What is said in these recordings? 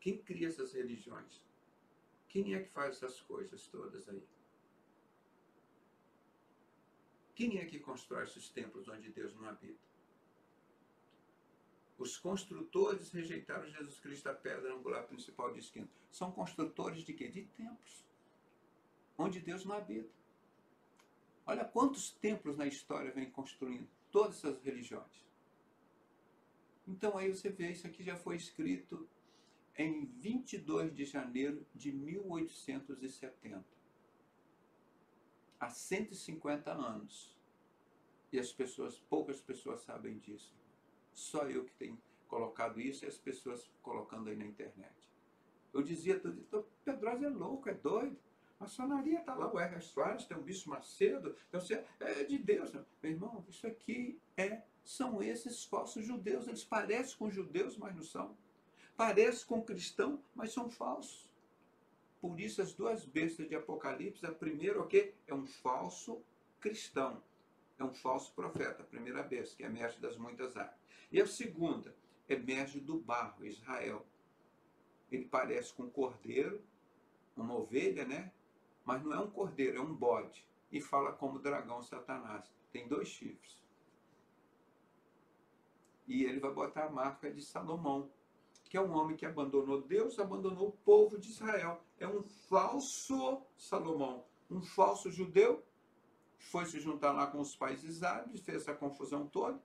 Quem cria essas religiões? Quem é que faz essas coisas todas aí? Quem é que constrói esses templos onde Deus não habita? Os construtores rejeitaram Jesus Cristo, a pedra angular principal de esquina. São construtores de quê? De templos, onde Deus não habita. Olha quantos templos na história vem construindo todas essas religiões. Então aí você vê, isso aqui já foi escrito em 22 de janeiro de 1870. Há 150 anos. E poucas pessoas sabem disso. Só eu que tenho colocado isso e as pessoas colocando aí na internet. Eu dizia tudo, Pedrosa é louco, é doido. A maçonaria está lá, o Hermes Soares, tem o Bispo Macedo, é de Deus. Meu irmão, isso aqui são esses falsos judeus. Eles parecem com judeus, mas não são. Parecem com cristão, mas são falsos. Por isso as duas bestas de Apocalipse, a primeira o quê? É um falso cristão. É um falso profeta, a primeira besta, que é mestre das muitas artes. E a segunda é mestre do barro, Israel. Ele parece com um cordeiro, uma ovelha, né? Mas não é um cordeiro, é um bode. E fala como dragão Satanás. Tem 2 chifres. E ele vai botar a marca de Salomão, que é um homem que abandonou Deus, abandonou o povo de Israel. É um falso Salomão, um falso judeu, foi se juntar lá com os países árabes, fez essa confusão toda,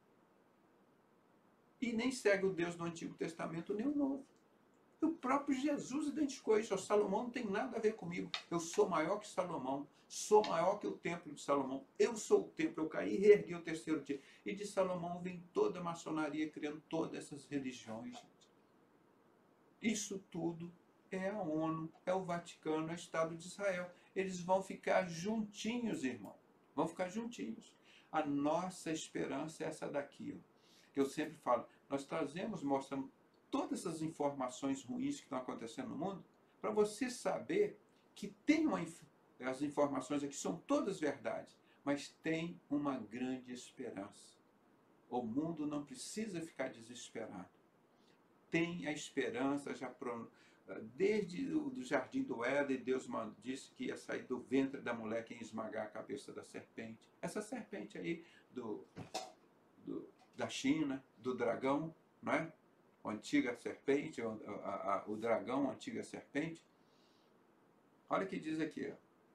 e nem segue o Deus do Antigo Testamento nem o Novo. E o próprio Jesus identificou isso. O Salomão não tem nada a ver comigo. Eu sou maior que Salomão. Sou maior que o templo de Salomão. Eu sou o templo. Eu caí e reergui o 3º dia. E de Salomão vem toda a maçonaria, criando todas essas religiões. Isso tudo é a ONU, é o Vaticano, é o Estado de Israel. Eles vão ficar juntinhos, irmão. Vão ficar juntinhos. A nossa esperança é essa daqui, ó, que eu sempre falo. Nós trazemos, mostramos todas essas informações ruins que estão acontecendo no mundo, para você saber que as informações aqui são todas verdades, mas tem uma grande esperança. O mundo não precisa ficar desesperado. Tem a esperança, desde o jardim do Éden, Deus disse que ia sair do ventre da mulher quem esmagar a cabeça da serpente. Essa serpente aí da China, do dragão, não é? A antiga serpente, o dragão, a antiga serpente. Olha o que diz aqui, ó.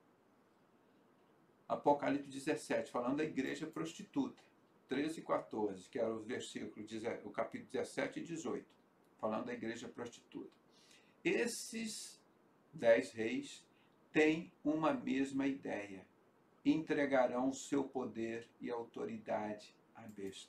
Apocalipse 17, falando da igreja prostituta. 13 e 14, que era o capítulo 17 e 18, falando da igreja prostituta. Esses 10 reis têm uma mesma ideia. Entregarão o seu poder e autoridade à besta.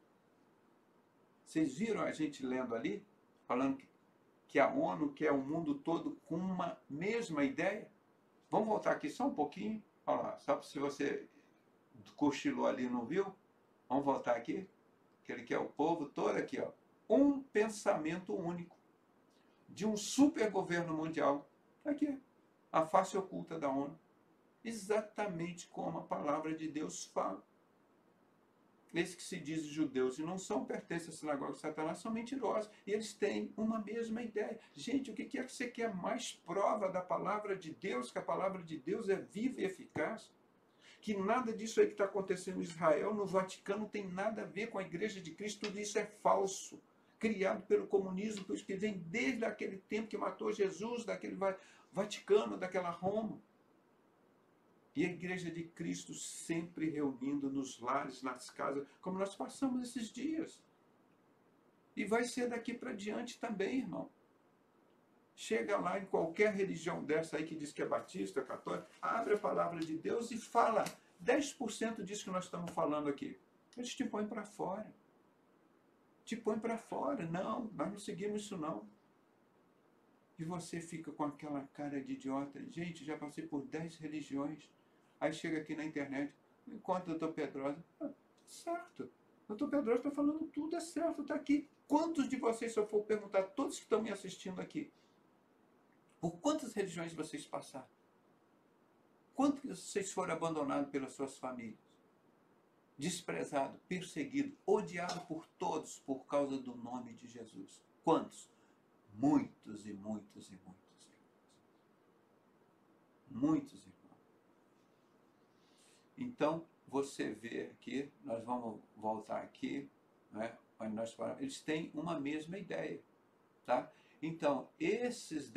Vocês viram a gente lendo ali? Falando que a ONU quer o mundo todo com uma mesma ideia? Vamos voltar aqui só um pouquinho. Olha lá, só se você cochilou ali e não viu. Vamos voltar aqui. Que ele quer o povo todo aqui, ó. Um pensamento único. De um super governo mundial. Aqui, a face oculta da ONU. Exatamente como a palavra de Deus fala. Esses que se dizem judeus e não são, pertencem à sinagoga de Satanás, são mentirosos. E eles têm uma mesma ideia. Gente, o que é que você quer mais prova da palavra de Deus? Que a palavra de Deus é viva e eficaz? Que nada disso aí que está acontecendo em Israel, no Vaticano, tem nada a ver com a Igreja de Cristo. Tudo isso é falso. Criado pelo comunismo, que vem desde aquele tempo que matou Jesus, daquele Vaticano, daquela Roma. E a Igreja de Cristo sempre reunindo nos lares, nas casas, como nós passamos esses dias. E vai ser daqui para diante também, irmão. Chega lá em qualquer religião dessa aí que diz que é batista, católica, abre a palavra de Deus e fala 10% disso que nós estamos falando aqui. Eles te põem para fora. Te põem para fora. Não, nós não seguimos isso não. E você fica com aquela cara de idiota. Gente, já passei por 10 religiões. Aí chega aqui na internet, encontra o Dr. Pedrosa. Certo. O Dr. Pedrosa está falando tudo, é certo, está aqui. Quantos de vocês, se eu for perguntar, todos que estão me assistindo aqui, por quantas religiões vocês passaram? Quantos vocês foram abandonados pelas suas famílias? Desprezado, perseguido, odiado por todos por causa do nome de Jesus? Quantos? Muitos e muitos e muitos irmãos. Muitos irmãos. Então, você vê aqui, nós vamos voltar aqui, né, onde nós falamos, eles têm uma mesma ideia. Tá? Então, esses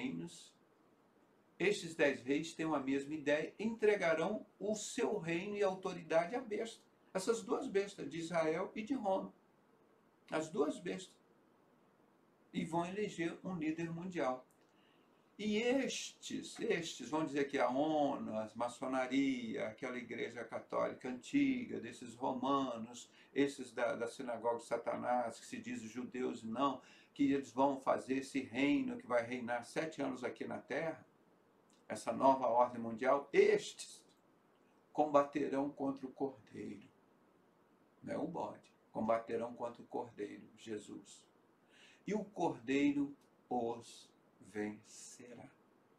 10 reis têm uma mesma ideia, entregarão o seu reino e autoridade à besta. Essas duas bestas, de Israel e de Roma. As duas bestas. E vão eleger um líder mundial. E estes, vamos dizer que a ONU, a maçonaria, aquela igreja católica antiga, desses romanos, esses da sinagoga de Satanás, que se diz judeus e não, que eles vão fazer esse reino que vai reinar 7 anos aqui na Terra, essa nova ordem mundial, estes combaterão contra o Cordeiro, não é o bode, combaterão contra o Cordeiro, Jesus. E o Cordeiro os vencerá.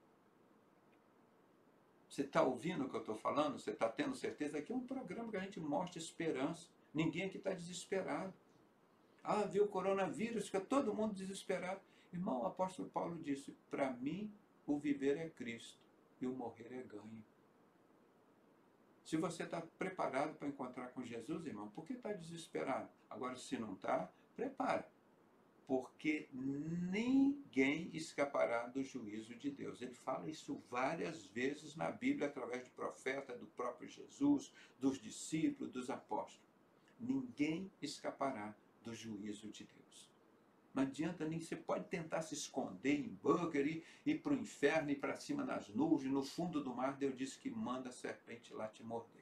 Você está ouvindo o que eu estou falando? Você está tendo certeza? Aqui é um programa que a gente mostra esperança. Ninguém aqui está desesperado. Ah, viu o coronavírus, fica todo mundo desesperado. Irmão, o apóstolo Paulo disse, para mim o viver é Cristo e o morrer é ganho. Se você está preparado para encontrar com Jesus, irmão, por que está desesperado? Agora, se não está, prepara. Porque ninguém escapará do juízo de Deus. Ele fala isso várias vezes na Bíblia, através de profeta, do próprio Jesus, dos discípulos, dos apóstolos. Ninguém escapará do juízo de Deus. Não adianta nem, você pode tentar se esconder em bunker, ir para o inferno, ir para cima nas nuvens, no fundo do mar, Deus disse que manda a serpente lá te morder.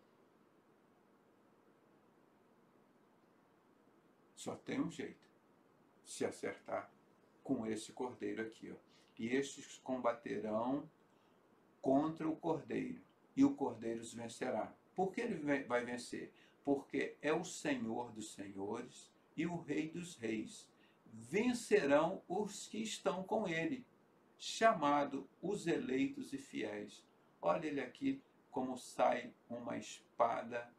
Só tem um jeito. Se acertar com esse cordeiro aqui. Ó. E estes combaterão contra o cordeiro, e o cordeiro os vencerá. Por que ele vai vencer? Porque é o Senhor dos senhores e o Rei dos reis. Vencerão os que estão com ele, chamado os eleitos e fiéis. Olha ele aqui como sai uma espada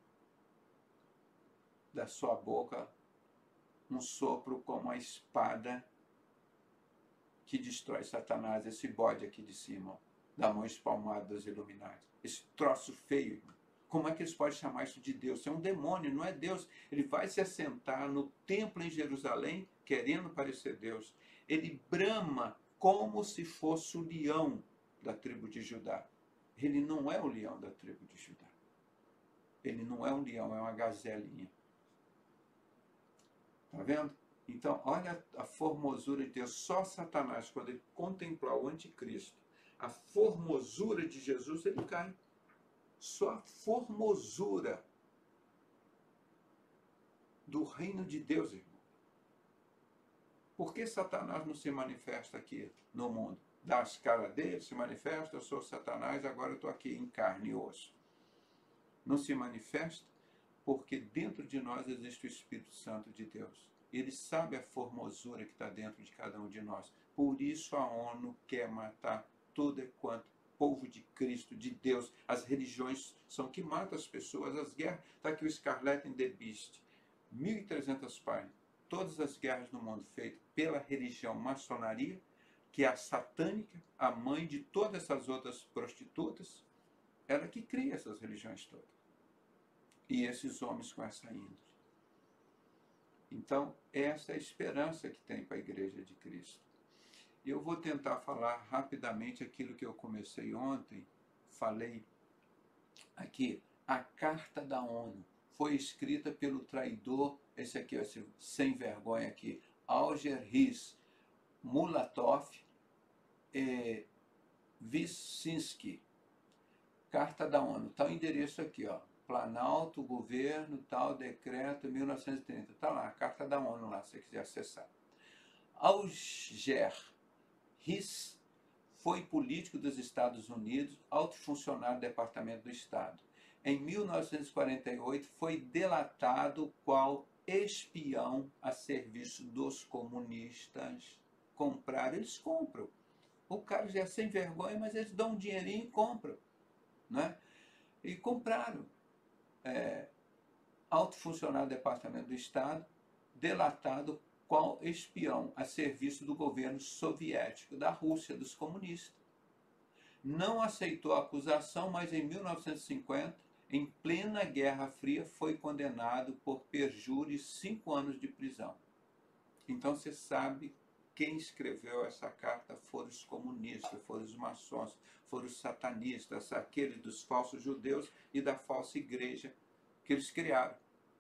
da sua boca, um sopro como a espada que destrói Satanás, esse bode aqui de cima, ó, da mão espalmada dos Illuminati. Esse troço feio, irmão. Como é que eles podem chamar isso de Deus? É um demônio, não é Deus. Ele vai se assentar no templo em Jerusalém, querendo parecer Deus. Ele brama como se fosse o leão da tribo de Judá. Ele não é o leão da tribo de Judá. Ele não é um leão, é uma gazelinha. Está vendo? Então, olha a formosura de Deus. Só Satanás, quando ele contemplar o anticristo, a formosura de Jesus, ele cai. Só a formosura do reino de Deus, irmão. Por que Satanás não se manifesta aqui no mundo? Dá as caras dele, se manifesta, eu sou Satanás, agora eu estou aqui em carne e osso. Não se manifesta porque dentro de nós existe o Espírito Santo de Deus. Ele sabe a formosura que está dentro de cada um de nós. Por isso a ONU quer matar todo e quanto povo de Cristo, de Deus. As religiões são que matam as pessoas. As guerras, está aqui o Scarlet and the Beast, 1.300 páginas. Todas as guerras no mundo feitas pela religião maçonaria, que é a satânica, a mãe de todas essas outras prostitutas, ela que cria essas religiões todas. E esses homens com essa índole. Então, essa é a esperança que tem para a Igreja de Cristo. E eu vou tentar falar rapidamente aquilo que eu comecei ontem. Falei aqui, a Carta da ONU foi escrita pelo traidor, esse aqui, esse sem vergonha aqui, Alger Hiss Mulatov Wyszynski. Carta da ONU. Está o endereço aqui, ó. Planalto, governo, tal, decreto, 1930. Está lá, a Carta da ONU lá, se você quiser acessar. Alger Hiss foi político dos Estados Unidos, alto funcionário do Departamento do Estado. Em 1948, foi delatado qual espião a serviço dos comunistas. Compraram, eles compram. O cara já é sem vergonha, mas eles dão um dinheirinho e compram. Né? E compraram. Alto funcionário do Departamento do Estado, delatado qual espião a serviço do governo soviético da Rússia, dos comunistas. Não aceitou a acusação, mas em 1950, em plena Guerra Fria, foi condenado por perjúrio e 5 anos de prisão. Então você sabe quem escreveu essa carta foram os comunistas, foram os maçons, foram os satanistas, aqueles dos falsos judeus e da falsa igreja que eles criaram.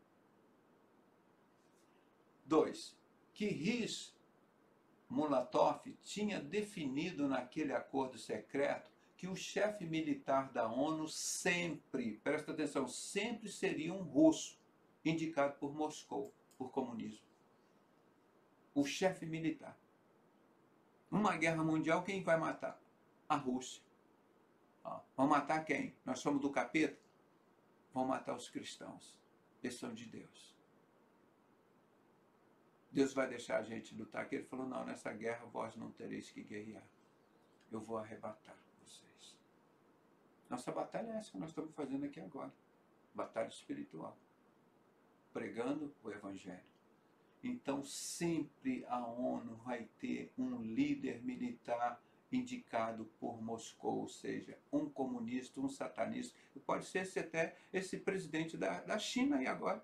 2. Que Riz Mulatov tinha definido naquele acordo secreto que o chefe militar da ONU sempre, presta atenção, sempre seria um russo, indicado por Moscou, por comunismo. O chefe militar. Numa guerra mundial, quem vai matar? A Rússia. Vão matar quem? Nós somos do capeta? Vão matar os cristãos. Eles são de Deus. Deus vai deixar a gente lutar aqui. Ele falou, não, nessa guerra vós não tereis que guerrear. Eu vou arrebatar vocês. Nossa batalha é essa que nós estamos fazendo aqui agora. Batalha espiritual. Pregando o Evangelho. Então, sempre a ONU vai ter um líder militar indicado por Moscou, ou seja, um comunista, um satanista. E pode ser até esse presidente da China aí agora.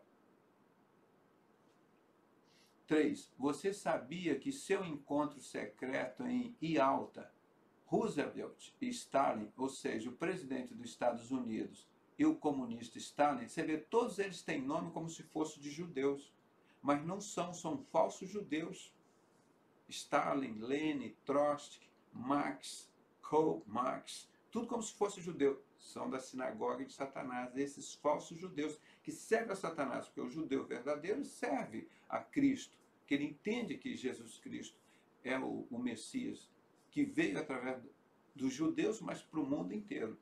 3. Você sabia que seu encontro secreto em Yalta, Roosevelt e Stalin, ou seja, o presidente dos Estados Unidos e o comunista Stalin, você vê, todos eles têm nome como se fossem de judeus, mas não são falsos judeus. Stalin, Lenin, Trotsky, Marx, Karl Marx, tudo como se fosse judeu. São da sinagoga de Satanás, esses falsos judeus que servem a Satanás, porque o judeu verdadeiro serve a Cristo, que ele entende que Jesus Cristo é o Messias, que veio através dos judeus, mas para o mundo inteiro.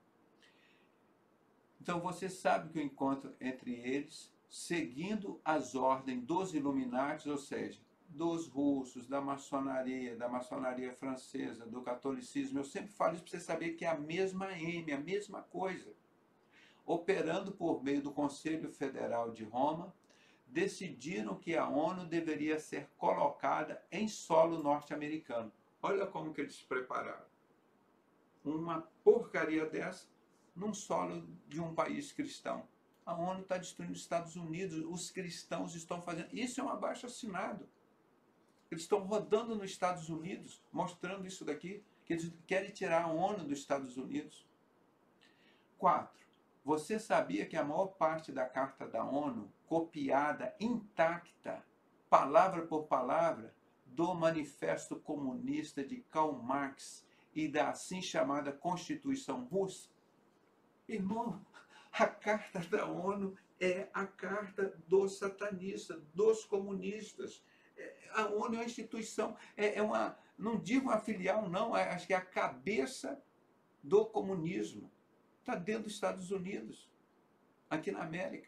Então você sabe que o encontro entre eles, seguindo as ordens dos Illuminati, ou seja, dos russos, da maçonaria francesa, do catolicismo, eu sempre falo isso para você saber que é a mesma M, a mesma coisa. Operando por meio do Conselho Federal de Roma, decidiram que a ONU deveria ser colocada em solo norte-americano. Olha como que eles se prepararam. Uma porcaria dessa num solo de um país cristão. A ONU está destruindo os Estados Unidos, os cristãos estão fazendo... Isso é um abaixo-assinado. Eles estão rodando nos Estados Unidos, mostrando isso daqui, que eles querem tirar a ONU dos Estados Unidos. 4. Você sabia que a maior parte da Carta da ONU, copiada intacta, palavra por palavra, do Manifesto Comunista de Karl Marx e da assim chamada Constituição Russa? Irmão, a Carta da ONU é a carta dos satanistas, dos comunistas. A ONU é uma instituição, não digo uma filial, não, acho que é a cabeça do comunismo. Está dentro dos Estados Unidos, aqui na América.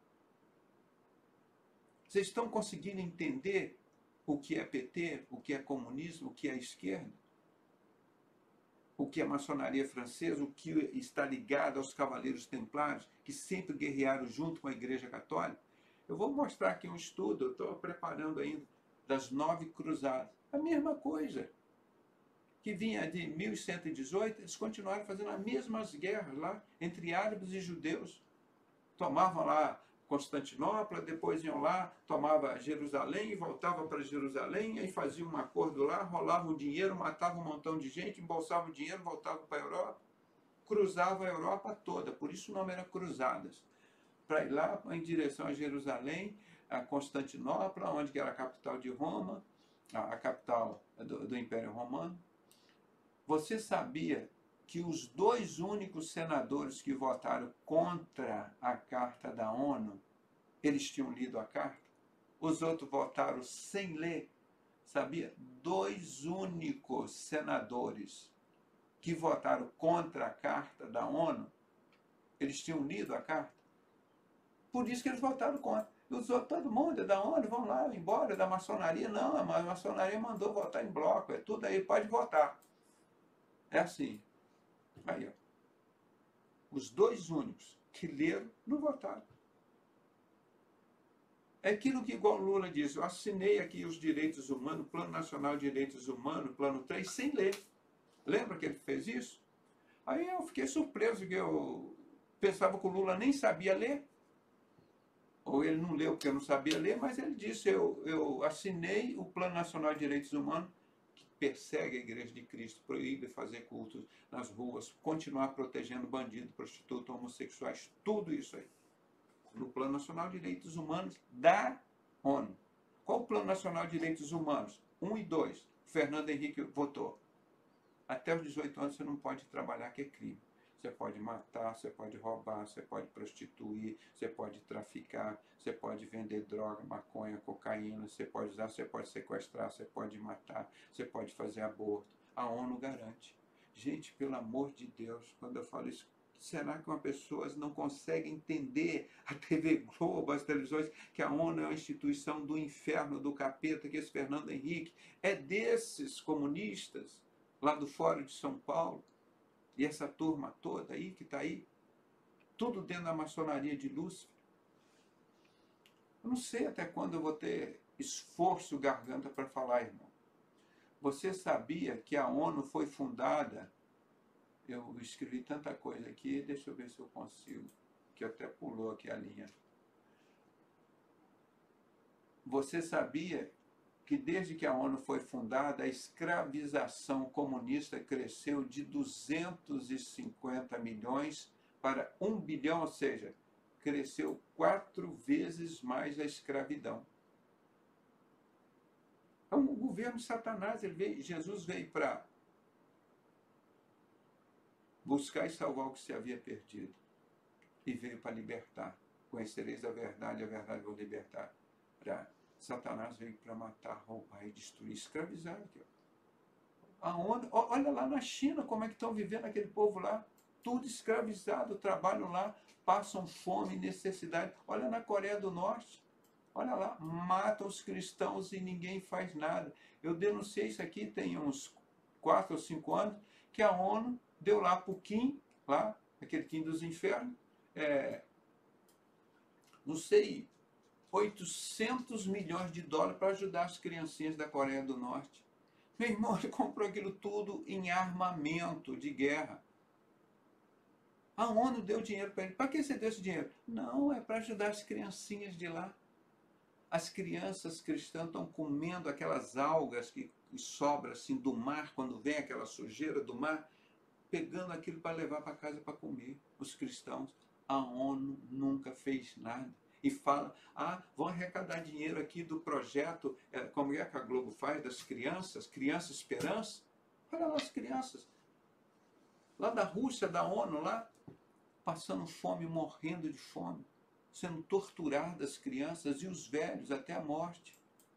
Vocês estão conseguindo entender o que é PT, o que é comunismo, o que é esquerda? O que é maçonaria francesa, o que está ligado aos cavaleiros templários, que sempre guerrearam junto com a Igreja Católica? Eu vou mostrar aqui um estudo, eu estou preparando ainda, das 9 cruzadas. A mesma coisa. Que vinha de 1118, eles continuaram fazendo as mesmas guerras lá, entre árabes e judeus. Tomavam lá Constantinopla, depois iam lá, tomava Jerusalém, voltava para Jerusalém, aí faziam um acordo lá, rolavam dinheiro, matavam um montão de gente, embolsavam dinheiro, voltavam para a Europa, cruzavam a Europa toda, por isso o nome era Cruzadas. Para ir lá em direção a Jerusalém, a Constantinopla, onde era a capital de Roma, a capital do Império Romano. Você sabia que os 2 únicos senadores que votaram contra a Carta da ONU, eles tinham lido a carta? Os outros votaram sem ler. Sabia? 2 únicos senadores que votaram contra a Carta da ONU, eles tinham lido a carta. Por isso que eles votaram contra. E os outros, todo mundo é da ONU, vão lá, embora, da maçonaria. Não, a maçonaria mandou votar em bloco, é tudo aí, pode votar. É assim. Aí, ó. Os 2 únicos que leram não votaram. É aquilo que, igual Lula diz, eu assinei aqui os direitos humanos, Plano Nacional de Direitos Humanos, Plano 3, sem ler. Lembra que ele fez isso? Aí eu fiquei surpreso, que eu pensava que o Lula nem sabia ler, ou ele não leu porque eu não sabia ler, mas ele disse, eu assinei o Plano Nacional de Direitos Humanos, que persegue a Igreja de Cristo, proíbe fazer cultos nas ruas, continuar protegendo bandidos, prostitutas, homossexuais, tudo isso aí. No Plano Nacional de Direitos Humanos da ONU. Qual o Plano Nacional de Direitos Humanos? 1 e 2. Fernando Henrique votou. Até os 18 anos você não pode trabalhar, que é crime. Você pode matar, você pode roubar, você pode prostituir, você pode traficar, você pode vender droga, maconha, cocaína, você pode usar, você pode sequestrar, você pode matar, você pode fazer aborto. A ONU garante. Gente, pelo amor de Deus, quando eu falo isso, será que uma pessoa não consegue entender a TV Globo, as televisões, que a ONU é uma instituição do inferno, do capeta, que esse Fernando Henrique é desses comunistas lá do Fórum de São Paulo, e essa turma toda aí, que está aí, tudo dentro da maçonaria de Lúcifer. Eu não sei até quando eu vou ter esforço, garganta para falar, irmão. Você sabia que a ONU foi fundada? Eu escrevi tanta coisa aqui, deixa eu ver se eu consigo, que até pulou aqui a linha. Você sabia que desde que a ONU foi fundada, a escravização comunista cresceu de 250 milhões para 1 bilhão, ou seja, cresceu 4 vezes mais a escravidão. Então, o governo de Satanás, Jesus veio para buscar e salvar o que se havia perdido. E veio para libertar. Conhecereis a verdade vos libertar. Satanás veio para matar, roubar e destruir, escravizar. Aqui, ó. Aonde? Olha lá na China como é que estão vivendo aquele povo lá. Tudo escravizado, trabalham lá, passam fome, necessidade. Olha na Coreia do Norte. Olha lá, matam os cristãos e ninguém faz nada. Eu denunciei isso aqui tem uns 4 ou 5 anos, que a ONU deu lá para o Kim, lá, aquele Kim dos infernos, não sei, 800 milhões de dólares para ajudar as criancinhas da Coreia do Norte. Meu irmão, ele comprou aquilo tudo em armamento de guerra. A ONU deu dinheiro para ele. Para que você deu esse dinheiro? Não, é para ajudar as criancinhas de lá. As crianças cristãs estão comendo aquelas algas que sobram assim do mar, quando vem aquela sujeira do mar, pegando aquilo para levar para casa para comer. Os cristãos, a ONU nunca fez nada. E fala, vão arrecadar dinheiro aqui do projeto, como é que a Globo faz, das crianças, Criança Esperança. Olha lá as crianças, lá da Rússia, da ONU, lá, passando fome, morrendo de fome, sendo torturadas crianças e os velhos até a morte.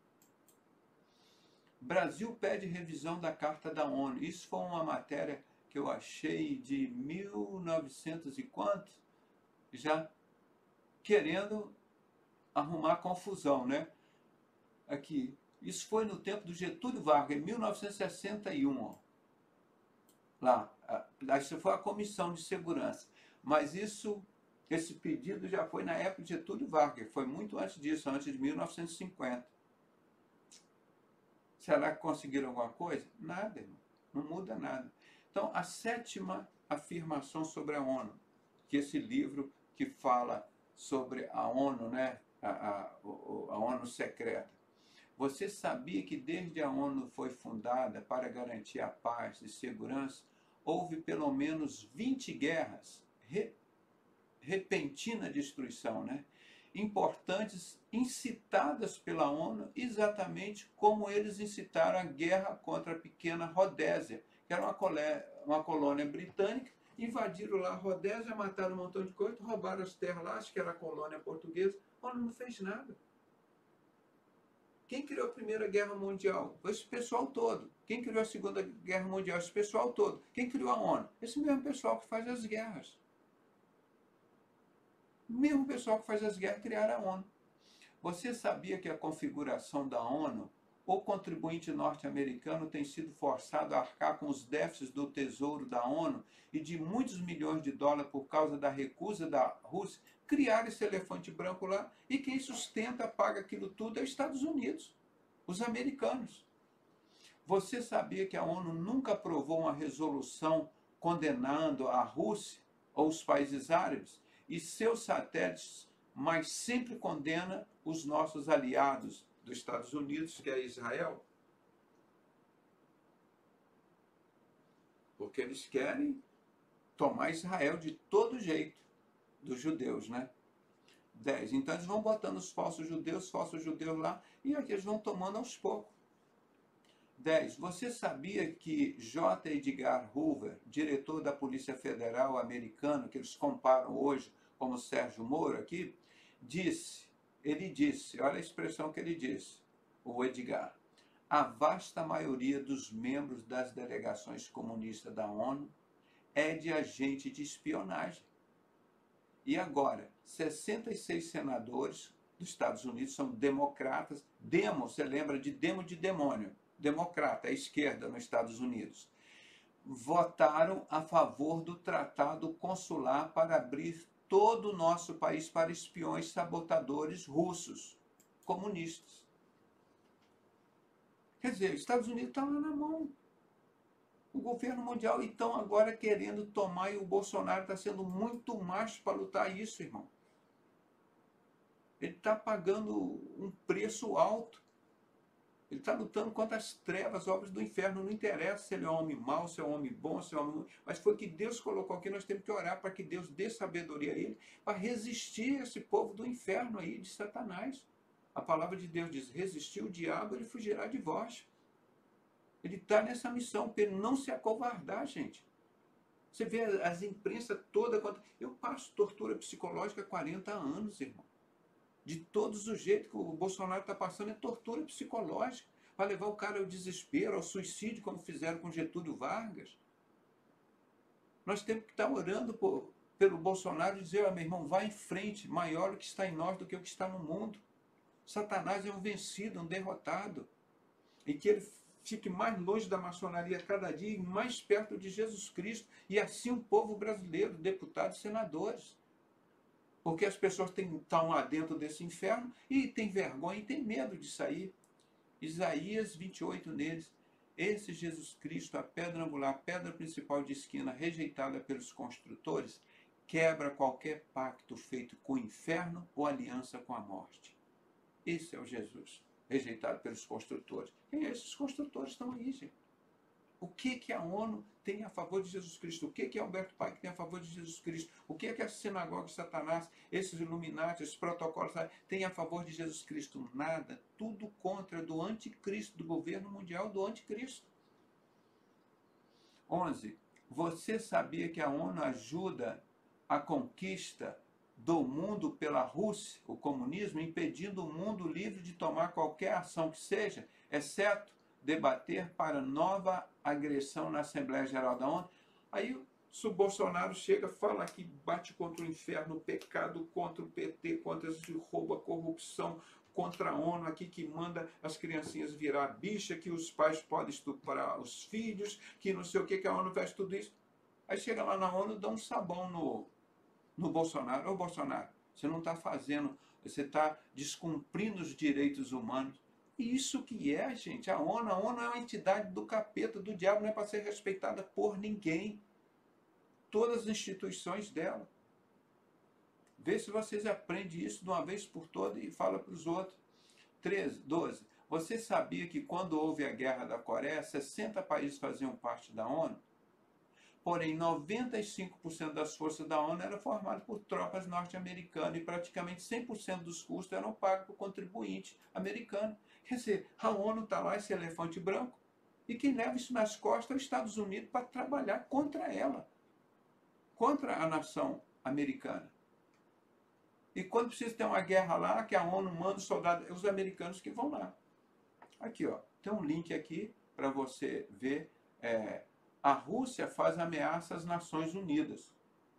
Brasil pede revisão da Carta da ONU. Isso foi uma matéria que eu achei de 1900 e quanto, já querendo arrumar confusão, né? Aqui, isso foi no tempo do Getúlio Vargas, em 1961, ó. Lá, isso foi a Comissão de Segurança. Mas esse pedido já foi na época de Getúlio Vargas, foi muito antes disso, antes de 1950. Será que conseguiram alguma coisa? Nada, irmão. Não muda nada. Então, a 7ª afirmação sobre a ONU, que esse livro que fala sobre a ONU, né? A ONU secreta. Você sabia que desde a ONU foi fundada para garantir a paz e segurança, houve pelo menos 20 guerras, repentina destruição, né? Importantes, incitadas pela ONU, exatamente como eles incitaram a guerra contra a pequena Rodésia, que era uma colônia britânica. Invadiram lá a Rodésia, mataram um montão de coisa, roubaram as terras lá, acho que era a colônia portuguesa. A ONU não fez nada. Quem criou a Primeira Guerra Mundial? Esse pessoal todo. Quem criou a Segunda Guerra Mundial? Esse pessoal todo. Quem criou a ONU? Esse mesmo pessoal que faz as guerras. O mesmo pessoal que faz as guerras criaram a ONU. Você sabia que a configuração da ONU, o contribuinte norte-americano tem sido forçado a arcar com os déficits do tesouro da ONU e de muitos milhões de dólares por causa da recusa da Rússia? criaram esse elefante branco lá, e quem sustenta, paga aquilo tudo é os Estados Unidos, os americanos. Você sabia que a ONU nunca aprovou uma resolução condenando a Rússia ou os países árabes e seus satélites, mas sempre condena os nossos aliados dos Estados Unidos, que é Israel? Porque eles querem tomar Israel de todo jeito, dos judeus, né? 10. Então eles vão botando os falsos judeus lá, e aqui eles vão tomando aos poucos. 10. Você sabia que J. Edgar Hoover, diretor da Polícia Federal americano, que eles comparam hoje como Sérgio Moro aqui, ele disse, olha a expressão que ele disse, o Edgar: a vasta maioria dos membros das delegações comunistas da ONU é de agente de espionagem. E agora, 66 senadores dos Estados Unidos são democratas. Demo, você lembra de demo de demônio? Democrata, a esquerda nos Estados Unidos. Votaram a favor do tratado consular para abrir todo o nosso país para espiões sabotadores russos, comunistas. Quer dizer, os Estados Unidos estão lá na mão. O governo mundial então agora querendo tomar, e o Bolsonaro está sendo muito macho para lutar isso, irmão. Ele está pagando um preço alto. Ele está lutando contra as trevas, obras do inferno. Não interessa se ele é um homem mau, se é um homem bom, se é um homem... Mas foi que Deus colocou aqui, nós temos que orar para que Deus dê sabedoria a ele, para resistir a esse povo do inferno aí, de Satanás. A palavra de Deus diz, resistir o diabo, ele fugirá de vós. Ele está nessa missão, para ele não se acovardar, gente. Você vê as imprensas todas... Eu passo tortura psicológica há 40 anos, irmão. De todos os jeitos que o Bolsonaro está passando é tortura psicológica, para levar o cara ao desespero, ao suicídio, como fizeram com Getúlio Vargas. Nós temos que estar orando pelo Bolsonaro e dizer, meu irmão, vá em frente, maior o que está em nós do que o que está no mundo. Satanás é um vencido, um derrotado. E que ele fique mais longe da maçonaria cada dia e mais perto de Jesus Cristo. E assim o povo brasileiro, deputados e senadores. Porque as pessoas estão lá dentro desse inferno e têm vergonha e têm medo de sair. Isaías 28 neles. Esse Jesus Cristo, a pedra angular, a pedra principal de esquina, rejeitada pelos construtores, quebra qualquer pacto feito com o inferno ou aliança com a morte. Esse é o Jesus, rejeitado pelos construtores. Quem é esses construtores? Estão aí, gente. O que a ONU tem a favor de Jesus Cristo? O que Alberto Paiva tem a favor de Jesus Cristo? O que a sinagoga de Satanás, esses Illuminati, esses protocolos, tem a favor de Jesus Cristo? Nada. Tudo contra do anticristo, do governo mundial do anticristo. 11. Você sabia que a ONU ajuda a conquista do mundo pela Rússia, o comunismo, impedindo o mundo livre de tomar qualquer ação que seja, exceto debater para nova agressão na Assembleia Geral da ONU? Aí, se o Bolsonaro chega, fala que bate contra o inferno, o pecado, contra o PT, contra esse roubo, a corrupção, contra a ONU aqui que manda as criancinhas virar bicha, que os pais podem estuprar os filhos, que não sei o que a ONU faz tudo isso. Aí chega lá na ONU, dá um sabão no Bolsonaro. Ô Bolsonaro, você não está fazendo, você está descumprindo os direitos humanos. E isso que é, gente, a ONU é uma entidade do capeta, do diabo, não é para ser respeitada por ninguém. Todas as instituições dela. Vê se vocês aprendem isso de uma vez por todas e fala para os outros. 12. Você sabia que quando houve a Guerra da Coreia, 60 países faziam parte da ONU? Porém, 95% das forças da ONU eram formadas por tropas norte-americanas e praticamente 100% dos custos eram pagos por contribuinte americano. Quer dizer, a ONU está lá, esse elefante branco, e quem leva isso nas costas é os Estados Unidos para trabalhar contra ela, contra a nação americana. E quando precisa ter uma guerra lá, que a ONU manda os soldados, é os americanos que vão lá. Aqui, ó, tem um link aqui para você ver. A Rússia faz ameaça às Nações Unidas.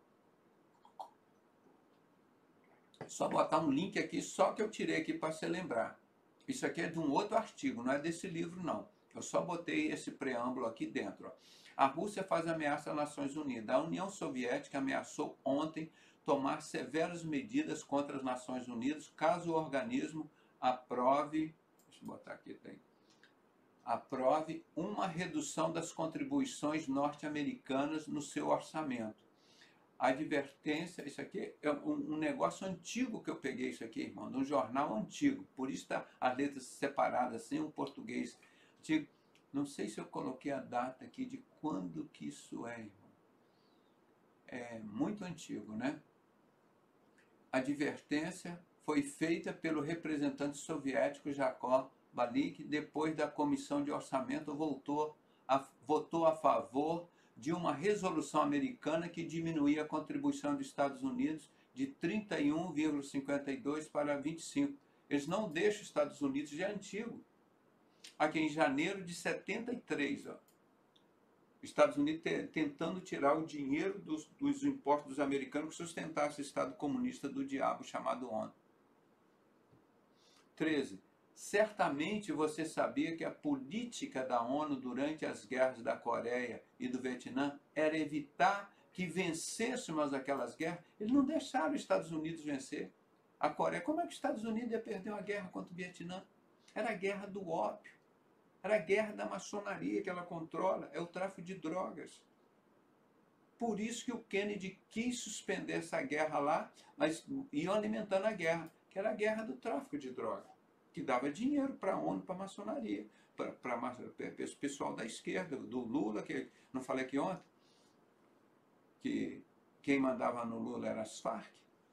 Só botar um link aqui, só que eu tirei aqui para você lembrar. Isso aqui é de um outro artigo, não é desse livro, não. Eu só botei esse preâmbulo aqui dentro. Ó. A Rússia faz ameaça às Nações Unidas. A União Soviética ameaçou ontem tomar severas medidas contra as Nações Unidas caso o organismo aprove, deixa eu botar aqui, aprove uma redução das contribuições norte-americanas no seu orçamento. Advertência, isso aqui é um negócio antigo que eu peguei isso aqui, irmão, de um jornal antigo, por isso está as letras separadas assim, um português antigo. Não sei se eu coloquei a data aqui de quando que isso é, irmão. É muito antigo, né? A advertência foi feita pelo representante soviético Jacob Balik, depois da Comissão de Orçamento votou a favor de uma resolução americana que diminuía a contribuição dos Estados Unidos de 31,52 para 25. Eles não deixam os Estados Unidos, já é antigo. Aqui em janeiro de 73, ó. Estados Unidos tentando tirar o dinheiro dos impostos dos americanos que sustentasse o Estado comunista do diabo chamado ONU. 13. Certamente você sabia que a política da ONU durante as guerras da Coreia e do Vietnã era evitar que vencêssemos aquelas guerras. Eles não deixaram os Estados Unidos vencer a Coreia. Como é que os Estados Unidos ia perder uma guerra contra o Vietnã? Era a guerra do ópio. Era a guerra da maçonaria que ela controla, é o tráfico de drogas. Por isso que o Kennedy quis suspender essa guerra lá, mas iam alimentando a guerra, que era a guerra do tráfico de droga, que dava dinheiro para a ONU, para a maçonaria, para o pessoal da esquerda, do Lula, que não falei aqui ontem, que quem mandava no Lula era as Farc.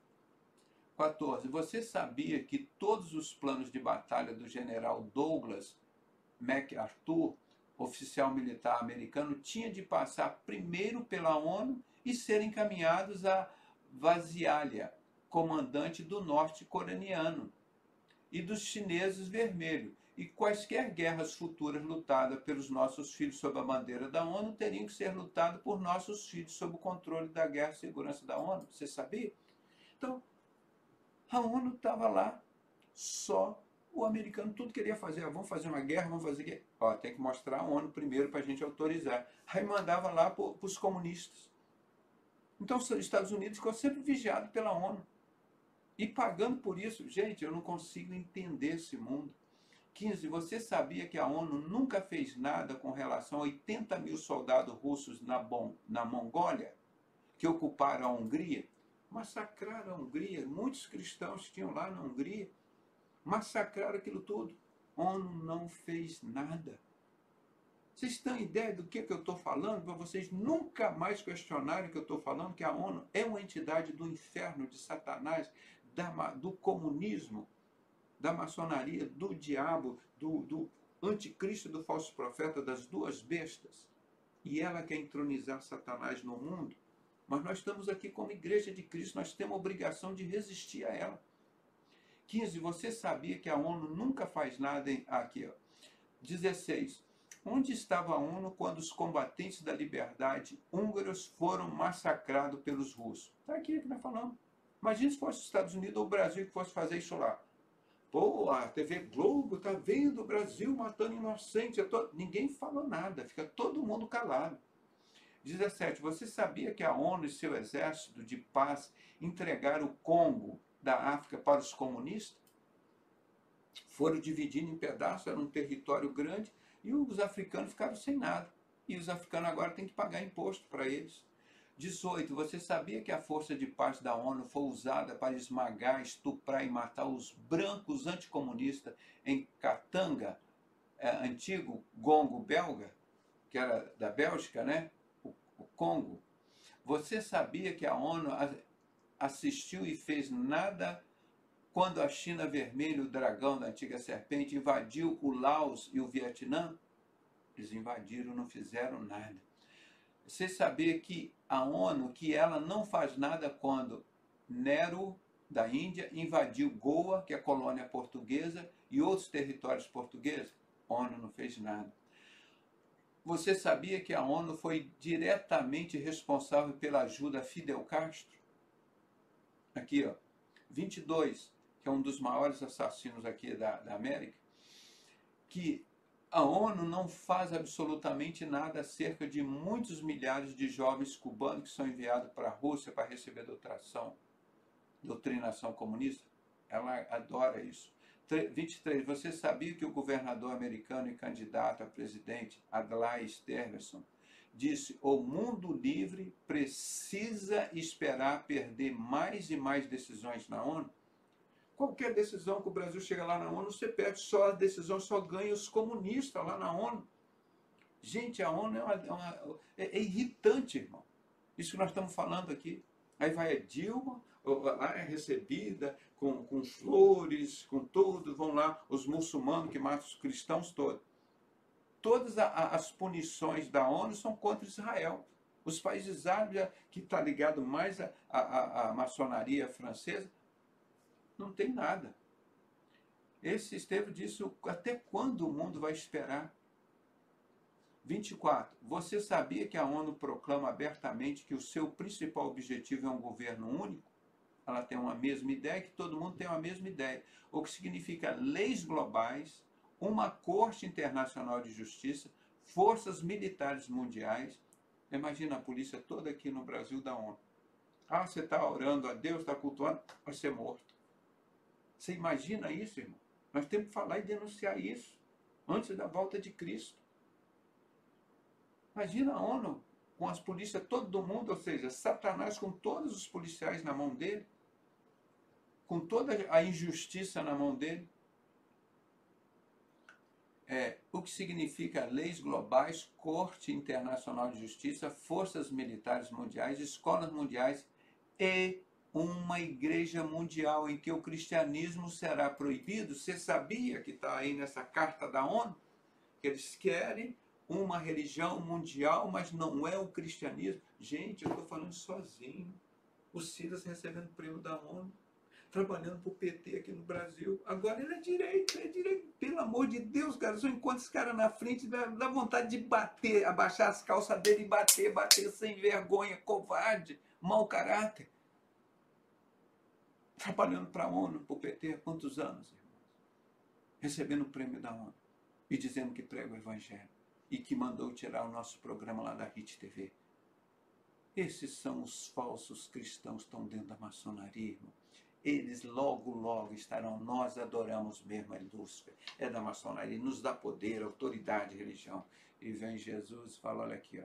14. Você sabia que todos os planos de batalha do general Douglas MacArthur, oficial militar americano, tinha de passar primeiro pela ONU e ser encaminhados a Vazialha, comandante do norte coreano, e dos chineses vermelhos. E quaisquer guerras futuras lutadas pelos nossos filhos sob a bandeira da ONU teriam que ser lutadas por nossos filhos sob o controle da Guerra e Segurança da ONU. Você sabia? Então, a ONU estava lá só. O americano tudo queria fazer, vamos fazer uma guerra, vamos fazer guerra. Ó, tem que mostrar a ONU primeiro para a gente autorizar. Aí mandava lá para os comunistas. Então os Estados Unidos ficou sempre vigiado pela ONU. E pagando por isso. Gente, eu não consigo entender esse mundo. 15. Você sabia que a ONU nunca fez nada com relação a 80 mil soldados russos na Mongólia, que ocuparam a Hungria? Massacraram a Hungria. Muitos cristãos tinham lá na Hungria. Massacraram aquilo tudo. A ONU não fez nada. Vocês têm ideia do que eu estou falando? Para vocês nunca mais questionarem o que eu estou falando, que a ONU é uma entidade do inferno, de Satanás, do comunismo, da maçonaria, do diabo, do anticristo, do falso profeta, das duas bestas. E ela quer entronizar Satanás no mundo. Mas nós estamos aqui como igreja de Cristo, nós temos a obrigação de resistir a ela. 15. Você sabia que a ONU nunca faz nada aqui, ó. 16. Onde estava a ONU quando os combatentes da liberdade húngaros foram massacrados pelos russos? Está aqui que nós falamos. Imagina se fosse os Estados Unidos ou o Brasil que fosse fazer isso lá. Pô, a TV Globo está vendo o Brasil matando inocentes. Ninguém falou nada, fica todo mundo calado. 17. Você sabia que a ONU e seu exército de paz entregaram o Congo da África para os comunistas? Foram dividindo em pedaços, era um território grande, e os africanos ficaram sem nada. E os africanos agora têm que pagar imposto para eles. 18. Você sabia que a força de paz da ONU foi usada para esmagar, estuprar e matar os brancos anticomunistas em Katanga, antigo Congo belga, que era da Bélgica, né? O Congo? Você sabia que a ONU assistiu e fez nada quando a China Vermelha, o dragão da antiga serpente, invadiu o Laos e o Vietnã? Eles invadiram, não fizeram nada. Você sabia que a ONU, que ela não faz nada quando Nero, da Índia, invadiu Goa, que é a colônia portuguesa, e outros territórios portugueses? A ONU não fez nada. Você sabia que a ONU foi diretamente responsável pela ajuda a Fidel Castro? Aqui, ó, 22, que é um dos maiores assassinos aqui da América, que A ONU não faz absolutamente nada acerca de muitos milhares de jovens cubanos que são enviados para a Rússia para receber doutrinação comunista. Ela adora isso. 23. Você sabia que o governador americano e candidato a presidente, Adlai Stevenson, disse: o mundo livre precisa esperar perder mais e mais decisões na ONU? Qualquer decisão que o Brasil chega lá na ONU, você perde, só a decisão só ganha os comunistas lá na ONU. Gente, a ONU é irritante, irmão. Isso que nós estamos falando aqui. Aí vai a Dilma, lá é recebida com flores, com tudo, vão lá os muçulmanos que matam os cristãos todos. Todas as punições da ONU são contra Israel. Os países árabes, que está ligado mais à maçonaria francesa, não tem nada. Esse Estevão disse: até quando o mundo vai esperar? 24. Você sabia que a ONU proclama abertamente que o seu principal objetivo é um governo único? Ela tem uma mesma ideia, que todo mundo tem uma mesma ideia. O que significa leis globais, uma corte internacional de justiça, forças militares mundiais. Imagina a polícia toda aqui no Brasil da ONU. Ah, você está orando a Deus, está cultuando, vai ser morto. Você imagina isso, irmão? Nós temos que falar e denunciar isso antes da volta de Cristo. Imagina a ONU com as polícias todo do mundo, ou seja, Satanás com todos os policiais na mão dele, com toda a injustiça na mão dele. O que significa leis globais, Corte Internacional de Justiça, forças militares mundiais, escolas mundiais e uma igreja mundial em que o cristianismo será proibido. Você sabia que está aí nessa carta da ONU? Que eles querem uma religião mundial, mas não é o cristianismo. Gente, eu estou falando sozinho. O Silas recebendo o prêmio da ONU, trabalhando para o PT aqui no Brasil. Agora ele é direito, Pelo amor de Deus, cara, eu encontro esse cara na frente, dá vontade de bater, abaixar as calças dele e bater sem vergonha, covarde, mau caráter. Trabalhando para a ONU, para o PT, há quantos anos, irmãos? Recebendo o prêmio da ONU e dizendo que prega o Evangelho e que mandou tirar o nosso programa lá da RIT TV. Esses são os falsos cristãos que estão dentro da maçonaria, irmão. Eles logo, logo estarão. Nós adoramos mesmo a Lúcifer, é da maçonaria, nos dá poder, autoridade, religião. E vem Jesus e fala: olha aqui, ó,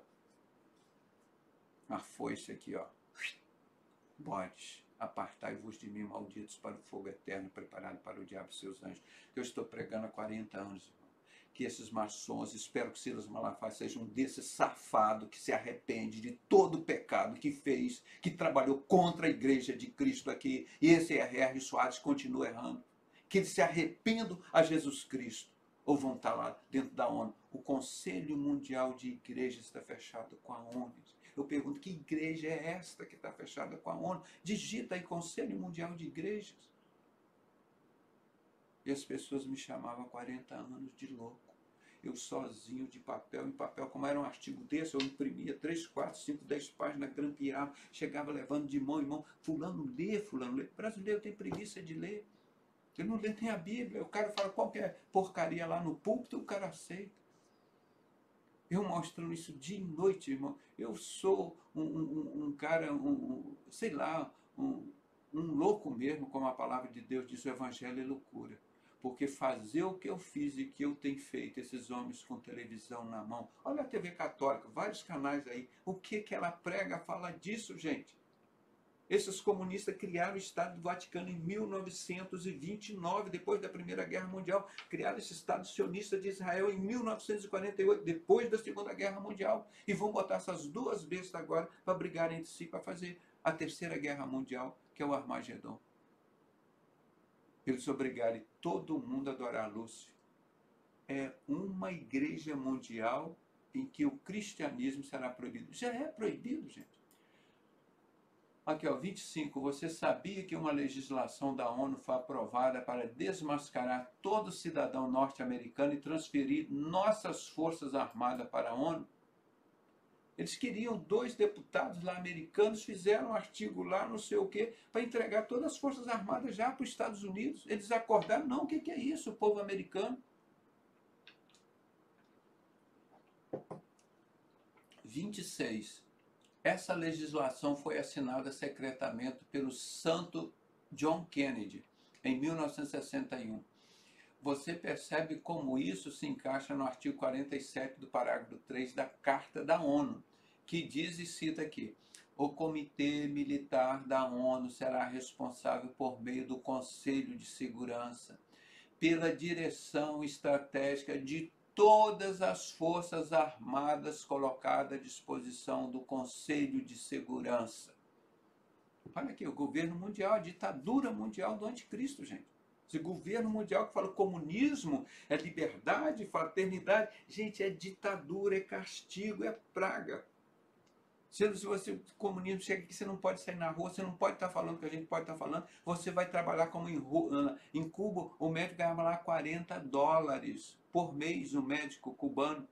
a foice aqui, ó, bodes, apartai-vos de mim, malditos, para o fogo eterno preparado para o diabo e seus anjos. Eu estou pregando há 40 anos, irmão. Que esses maçons, espero que Silas Malafaia seja um desses safados que se arrepende de todo o pecado que fez, que trabalhou contra a igreja de Cristo aqui, e esse R.R. Soares continua errando. Que eles se arrependam a Jesus Cristo, ou vão estar lá dentro da ONU. O Conselho Mundial de Igrejas está fechado com a ONU. Eu pergunto: que igreja é esta que está fechada com a ONU? Digita aí Conselho Mundial de Igrejas. E as pessoas me chamavam há 40 anos de louco. Eu sozinho, de papel em papel, como era um artigo desse, eu imprimia 3, 4, 5, 10 páginas, grampeava, chegava levando de mão em mão. Fulano lê, fulano lê. O brasileiro tem preguiça de ler. Ele não lê nem a Bíblia. O cara fala qualquer porcaria lá no púlpito, o cara aceita. Eu mostrando isso dia e noite, irmão. Eu sou um cara, sei lá, um louco mesmo, como a palavra de Deus diz: o Evangelho é loucura. Porque fazer o que eu fiz e que eu tenho feito, esses homens com televisão na mão, olha a TV Católica, vários canais aí, o que ela prega fala disso, gente? Esses comunistas criaram o Estado do Vaticano em 1929, depois da Primeira Guerra Mundial. Criaram esse Estado sionista de Israel em 1948, depois da Segunda Guerra Mundial. E vão botar essas duas bestas agora para brigar entre si, para fazer a Terceira Guerra Mundial, que é o Armagedon. Eles obrigarem todo mundo a adorar Lúcifer. É uma igreja mundial em que o cristianismo será proibido. Já é proibido, gente. Aqui, ó, 25. Você sabia que uma legislação da ONU foi aprovada para desmascarar todo cidadão norte-americano e transferir nossas forças armadas para a ONU? Eles queriam 2 deputados lá americanos, fizeram um artigo lá, não sei o quê, para entregar todas as forças armadas já para os Estados Unidos. Eles acordaram: não, o que é isso, o povo americano? 26. Essa legislação foi assinada secretamente pelo santo John Kennedy em 1961. Você percebe como isso se encaixa no artigo 47 do parágrafo 3 da Carta da ONU, que diz e cita aqui: o Comitê Militar da ONU será responsável por meio do Conselho de Segurança pela direção estratégica de todas as forças armadas colocadas à disposição do Conselho de Segurança. Olha aqui, o governo mundial, a ditadura mundial do anticristo, gente. Esse governo mundial que fala comunismo, é liberdade, fraternidade. Gente, é ditadura, é castigo, é praga. Se você, comunismo, chega aqui, você não pode sair na rua, você não pode estar falando o que a gente pode estar falando, você vai trabalhar como em Cuba, o médico ganhava lá $40 por mês, o médico cubano.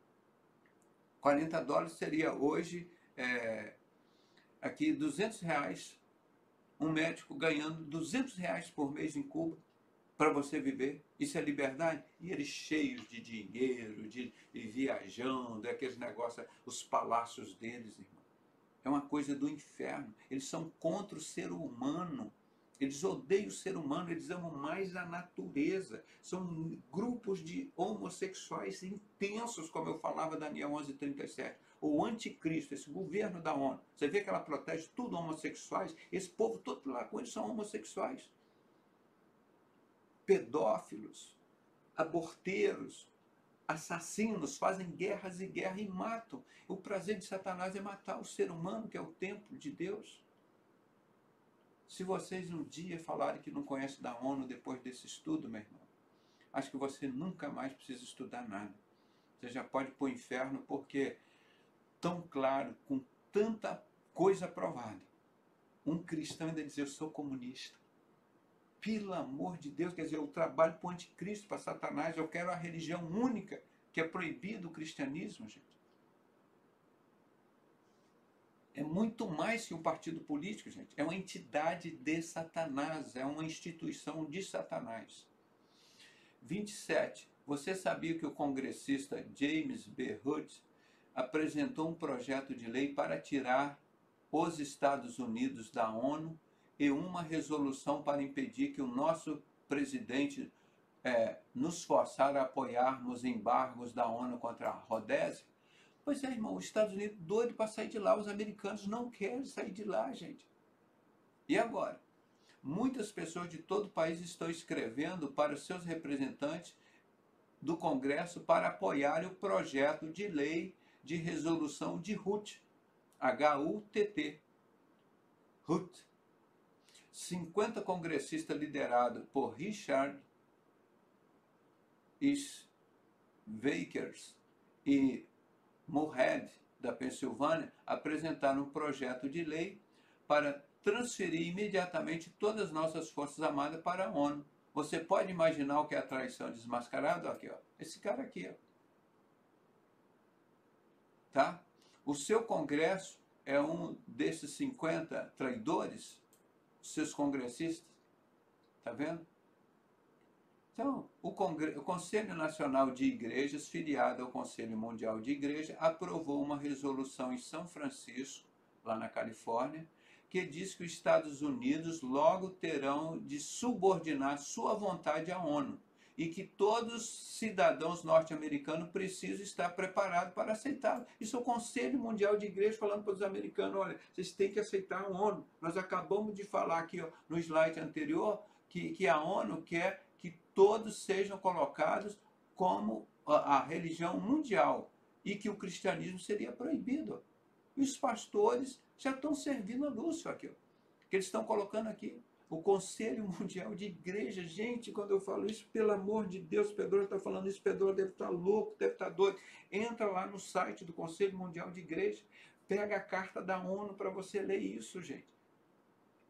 $40 seria hoje, aqui, R$200, um médico ganhando R$200 por mês em Cuba, para você viver. Isso é liberdade? E eles cheios de dinheiro, de viajando, aqueles negócios, os palácios deles, irmão. É uma coisa do inferno. Eles são contra o ser humano. Eles odeiam o ser humano, eles amam mais a natureza. São grupos de homossexuais intensos, como eu falava, Daniel 11:37. O anticristo, esse governo da ONU. Você vê que ela protege tudo homossexuais? Esse povo todo lá com eles são homossexuais. Pedófilos, aborteiros, assassinos, fazem guerras e guerra e matam. O prazer de Satanás é matar o ser humano, que é o templo de Deus. Se vocês um dia falarem que não conhecem da ONU depois desse estudo, meu irmão, acho que você nunca mais precisa estudar nada. Você já pode ir para o inferno, porque tão claro, com tanta coisa provada, um cristão ainda dizer: eu sou comunista. Pelo amor de Deus, quer dizer, eu trabalho para o anticristo, para Satanás, eu quero a religião única, que é proibido o cristianismo, gente. É muito mais que um partido político, gente. É uma entidade de Satanás, é uma instituição de Satanás. 27. Você sabia que o congressista James B. Hood apresentou um projeto de lei para tirar os Estados Unidos da ONU e uma resolução para impedir que o nosso presidente nos forçar a apoiarmos embargos da ONU contra a Rodésia? Pois é, irmão, os Estados Unidos doido para sair de lá, os americanos não querem sair de lá, gente. E agora? Muitas pessoas de todo o país estão escrevendo para os seus representantes do Congresso para apoiar o projeto de lei de resolução de HUT, H-U-T-T. HUT. 50 congressistas liderados por Richard Vickers e Moorhead, da Pensilvânia, apresentaram um projeto de lei para transferir imediatamente todas as nossas forças armadas para a ONU. Você pode imaginar o que é a traição desmascarada? Aqui, ó. Esse cara aqui, ó. Tá? O seu Congresso é um desses 50 traidores, seus congressistas. Tá vendo? Então, o Conselho Nacional de Igrejas, filiado ao Conselho Mundial de Igreja, aprovou uma resolução em São Francisco, lá na Califórnia, que diz que os Estados Unidos logo terão de subordinar sua vontade à ONU e que todos os cidadãos norte-americanos precisam estar preparados para aceitá-lo. Isso é o Conselho Mundial de Igreja falando para os americanos: olha, vocês têm que aceitar a ONU. Nós acabamos de falar aqui, ó, no slide anterior, que a ONU quer que todos sejam colocados como a religião mundial e que o cristianismo seria proibido. E os pastores já estão servindo a Lúcio aqui, ó, que eles estão colocando aqui. O Conselho Mundial de Igreja, gente, quando eu falo isso, pelo amor de Deus, o Pedro está falando isso, Pedro deve estar louco, deve estar doido. Entra lá no site do Conselho Mundial de Igreja, pega a carta da ONU para você ler isso, gente.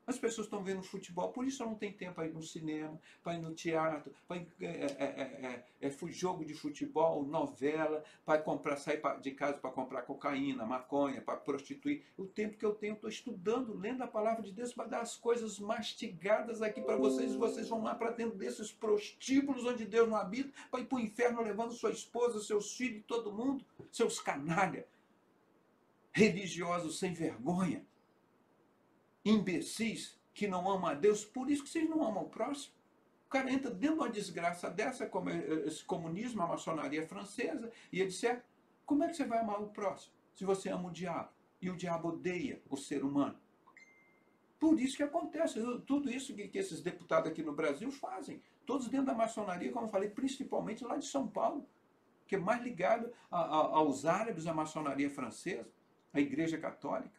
As pessoas estão vendo futebol, por isso não tem tempo para ir no cinema, para ir no teatro, para ir jogo de futebol, novela, para comprar, sair de casa para comprar cocaína, maconha, para prostituir. O tempo que eu tenho, estou estudando, lendo a palavra de Deus para dar as coisas mastigadas aqui para vocês, e vocês vão lá para dentro desses prostíbulos onde Deus não habita, para ir para o inferno levando sua esposa, seus filhos, todo mundo, seus canalha, religiosos sem vergonha, imbecis que não amam a Deus, por isso que vocês não amam o próximo. O cara entra dentro de uma desgraça dessa, como esse comunismo, a maçonaria francesa, e ele disser, como é que você vai amar o próximo se você ama o diabo? E o diabo odeia o ser humano. Por isso que acontece tudo isso que esses deputados aqui no Brasil fazem. Todos dentro da maçonaria, como eu falei, principalmente lá de São Paulo, que é mais ligado aos árabes, à maçonaria francesa, à igreja católica.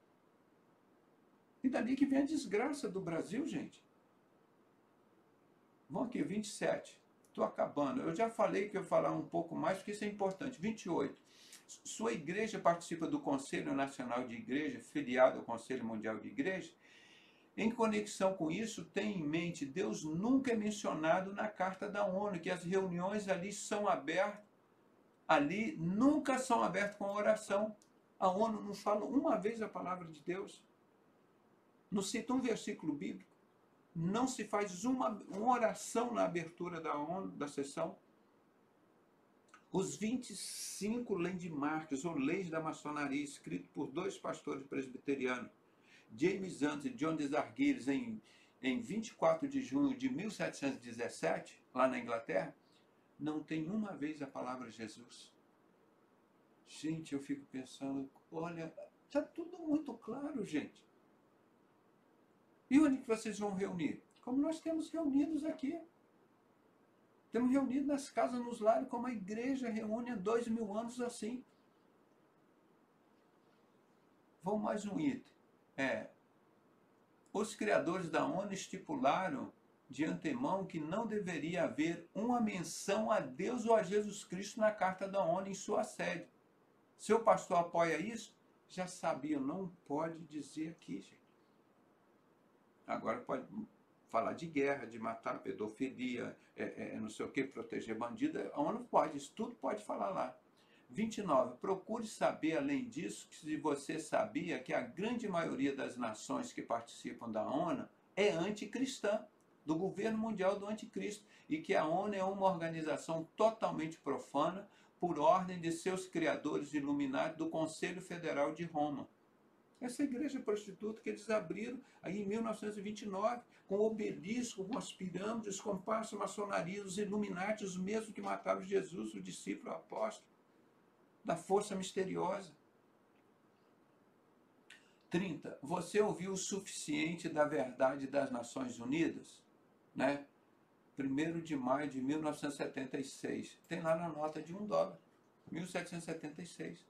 E dali que vem a desgraça do Brasil, gente. Vamos aqui, 27. Estou acabando. Eu já falei que eu ia falar um pouco mais, porque isso é importante. 28. Sua igreja participa do Conselho Nacional de Igreja, filiado ao Conselho Mundial de Igreja. Em conexão com isso, tenha em mente, Deus nunca é mencionado na Carta da ONU, que as reuniões ali são abertas, ali nunca são abertas com oração. A ONU não fala uma vez a palavra de Deus. Não cita um versículo bíblico. Não se faz uma oração na abertura da ONU, da sessão. Os 25 landmarks, ou leis da maçonaria, escritos por dois pastores presbiterianos, James Hunt e John Desarguires, em 24 de junho de 1717, lá na Inglaterra, não tem uma vez a palavra Jesus. Gente, eu fico pensando, olha, está tudo muito claro, gente. E onde que vocês vão reunir? Como nós temos reunidos aqui. Temos reunido nas casas, nos lares, como a igreja reúne há 2000 anos assim. Vamos mais um item. Os criadores da ONU estipularam de antemão que não deveria haver uma menção a Deus ou a Jesus Cristo na Carta da ONU em sua sede. Seu pastor apoia isso? Já sabia, não pode dizer aqui, gente. Agora pode falar de guerra, de matar, pedofilia, não sei o que, proteger bandido. A ONU pode, isso tudo pode falar lá. 29. Procure saber, além disso, que se você sabia que a grande maioria das nações que participam da ONU é anticristã, do governo mundial do anticristo, e que a ONU é uma organização totalmente profana por ordem de seus criadores iluminados do Conselho Federal de Roma. Essa igreja prostituta que eles abriram aí em 1929, com o obelisco, com as pirâmides, com passo, maçonaria, os Illuminati, os mesmos que mataram Jesus, o discípulo, o apóstolo, da força misteriosa. 30. Você ouviu o suficiente da verdade das Nações Unidas? Né? 1º de maio de 1976. Tem lá na nota de $1. 1776.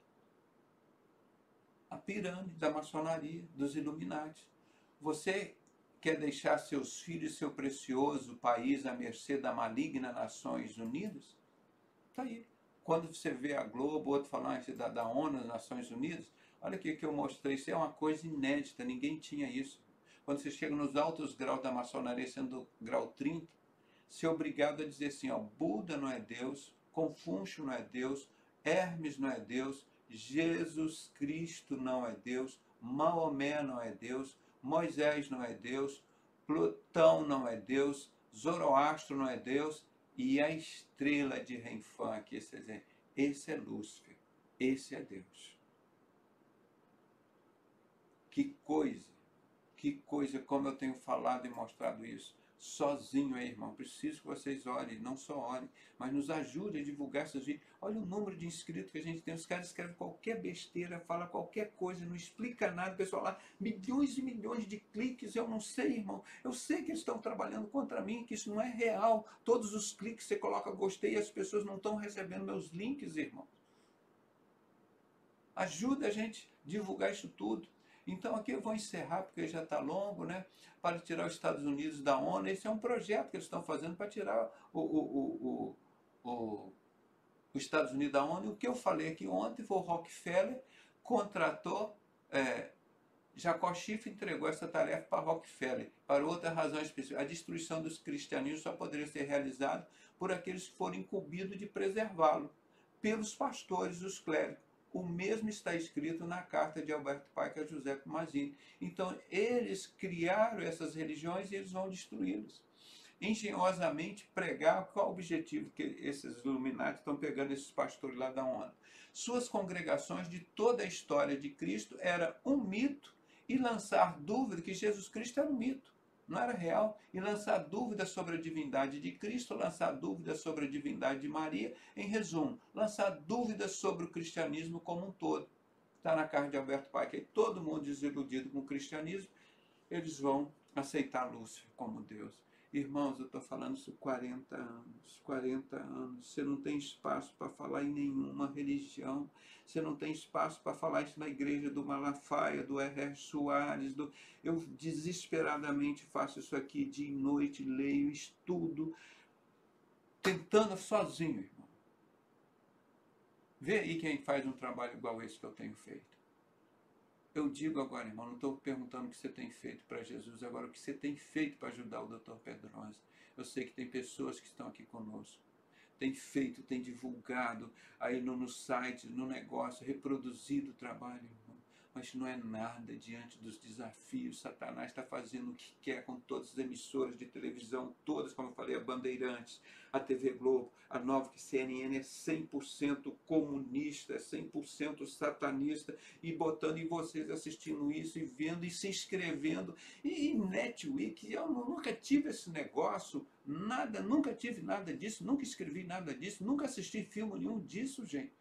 A pirâmide da maçonaria, dos Illuminati. Você quer deixar seus filhos e seu precioso país à mercê da maligna Nações Unidas? Está aí. Quando você vê a Globo, outro falando da ONU, das Nações Unidas, olha aqui que eu mostrei, isso é uma coisa inédita, ninguém tinha isso. Quando você chega nos altos graus da maçonaria, sendo grau 30, você é obrigado a dizer assim, ó, Buda não é Deus, Confúcio não é Deus, Hermes não é Deus, Jesus Cristo não é Deus, Maomé não é Deus, Moisés não é Deus, Plutão não é Deus, Zoroastro não é Deus, e a estrela de Renfã aqui, esse é Lúcifer, esse é Deus. Que coisa, como eu tenho falado e mostrado isso. Sozinho aí, irmão, preciso que vocês orem, não só orem, mas nos ajude a divulgar esses vídeos. Olha o número de inscritos que a gente tem, os caras escrevem qualquer besteira, fala qualquer coisa, não explica nada, o pessoal lá, milhões e milhões de cliques, eu não sei, irmão, eu sei que eles estão trabalhando contra mim, que isso não é real, todos os cliques você coloca gostei, as pessoas não estão recebendo meus links, irmão. Ajuda a gente a divulgar isso tudo. Então aqui eu vou encerrar, porque já está longo, né? Para tirar os Estados Unidos da ONU. Esse é um projeto que eles estão fazendo para tirar os Estados Unidos da ONU. E o que eu falei aqui ontem foi o Rockefeller contratou Jacó Schiff entregou essa tarefa para Rockefeller, para outra razão específica. A destruição dos cristianismos só poderia ser realizada por aqueles que foram incumbidos de preservá-lo, pelos pastores, os clérigos. O mesmo está escrito na carta de Alberto Paica a José Mazzini. Então, eles criaram essas religiões e eles vão destruí-las. Engenhosamente pregar qual o objetivo que esses Illuminati estão pegando esses pastores lá da ONU. Suas congregações de toda a história de Cristo era um mito e lançar dúvida que Jesus Cristo era um mito, não era real, e lançar dúvidas sobre a divindade de Cristo, lançar dúvidas sobre a divindade de Maria, em resumo, lançar dúvidas sobre o cristianismo como um todo. Está na carta de Alberto Paica, e todo mundo desiludido com o cristianismo, eles vão aceitar Lúcifer como Deus. Irmãos, eu estou falando isso 40 anos, 40 anos. Você não tem espaço para falar em nenhuma religião. Você não tem espaço para falar isso na igreja do Malafaia, do R.R. Soares. Eu desesperadamente faço isso aqui dia e noite, leio, estudo, tentando sozinho, irmão. Vê aí quem faz um trabalho igual esse que eu tenho feito. Eu digo agora, irmão, não estou perguntando o que você tem feito para Jesus, agora o que você tem feito para ajudar o Dr. Pedrosa. Eu sei que tem pessoas que estão aqui conosco. Tem feito, tem divulgado aí no site, no negócio, reproduzido o trabalho, irmão. Mas não é nada diante dos desafios. Satanás está fazendo o que quer com todas as emissoras de televisão, todas, como eu falei, a Bandeirantes, a TV Globo, a Nova, que CNN é 100% comunista, é 100% satanista, e botando em vocês assistindo isso e vendo e se inscrevendo. E Netwiki, eu nunca tive esse negócio, nada, nunca tive nada disso, nunca escrevi nada disso, nunca assisti filme nenhum disso, gente.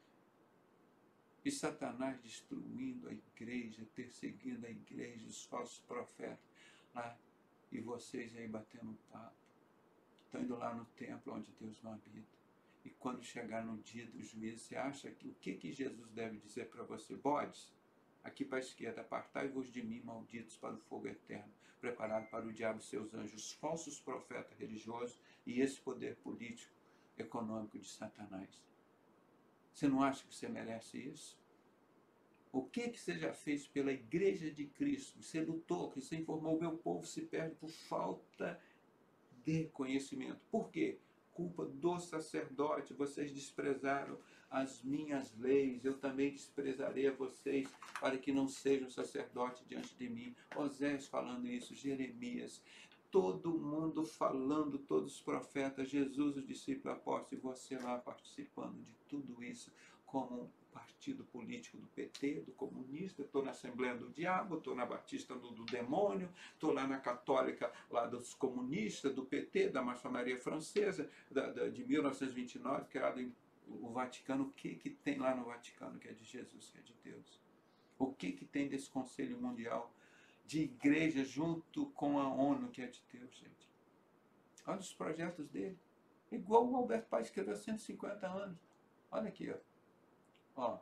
E Satanás destruindo a igreja, perseguindo a igreja, os falsos profetas lá, e vocês aí batendo um papo. Estão indo lá no templo onde Deus não habita. E quando chegar no dia do juízo, você acha que o que Jesus deve dizer para você? Bodes, aqui para a esquerda, apartai-vos de mim, malditos, para o fogo eterno, preparado para o diabo e seus anjos, os falsos profetas religiosos e esse poder político, econômico de Satanás. Você não acha que você merece isso? O que você já fez pela igreja de Cristo? Você lutou, que você informou, o meu povo se perde por falta de conhecimento. Por quê? Culpa do sacerdote, vocês desprezaram as minhas leis, eu também desprezarei a vocês, para que não sejam sacerdote diante de mim. Osés falando isso, Jeremias, todo mundo falando, todos os profetas, Jesus, os discípulos apóstolos, e você lá participando de tudo isso, como um partido político do PT, do comunista. Estou na Assembleia do Diabo, estou na Batista do Demônio, estou lá na Católica, lá dos comunistas, do PT, da maçonaria francesa, de 1929, criado em o Vaticano. O que tem lá no Vaticano que é de Jesus, que é de Deus? O que tem desse Conselho Mundial de igreja junto com a ONU, que é de Deus, gente? Olha os projetos dele. Igual o Alberto Paz escreveu há 150 anos. Olha aqui, ó.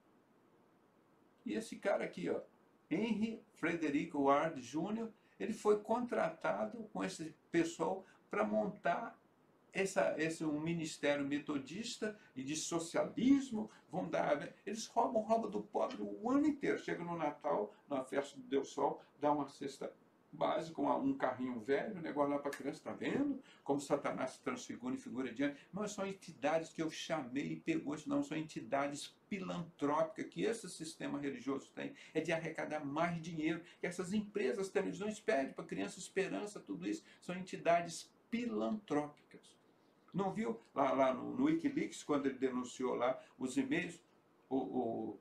E esse cara aqui, ó, Henry Frederick Ward Jr., ele foi contratado com esse pessoal para montar um ministério metodista e de socialismo. Vão dar, eles roubam do pobre o ano inteiro. Chega no Natal, na festa do Deus Sol, dá uma cesta básica, um carrinho velho, um negócio lá para a criança, está vendo? Como Satanás se transfigura em figura de... Não são entidades que eu chamei e pegou, não, são entidades filantrópicas que esse sistema religioso tem, é de arrecadar mais dinheiro, que essas empresas, televisões pedem para criança, esperança, tudo isso, são entidades filantrópicas. Não viu lá no Wikileaks, quando ele denunciou lá os e-mails, o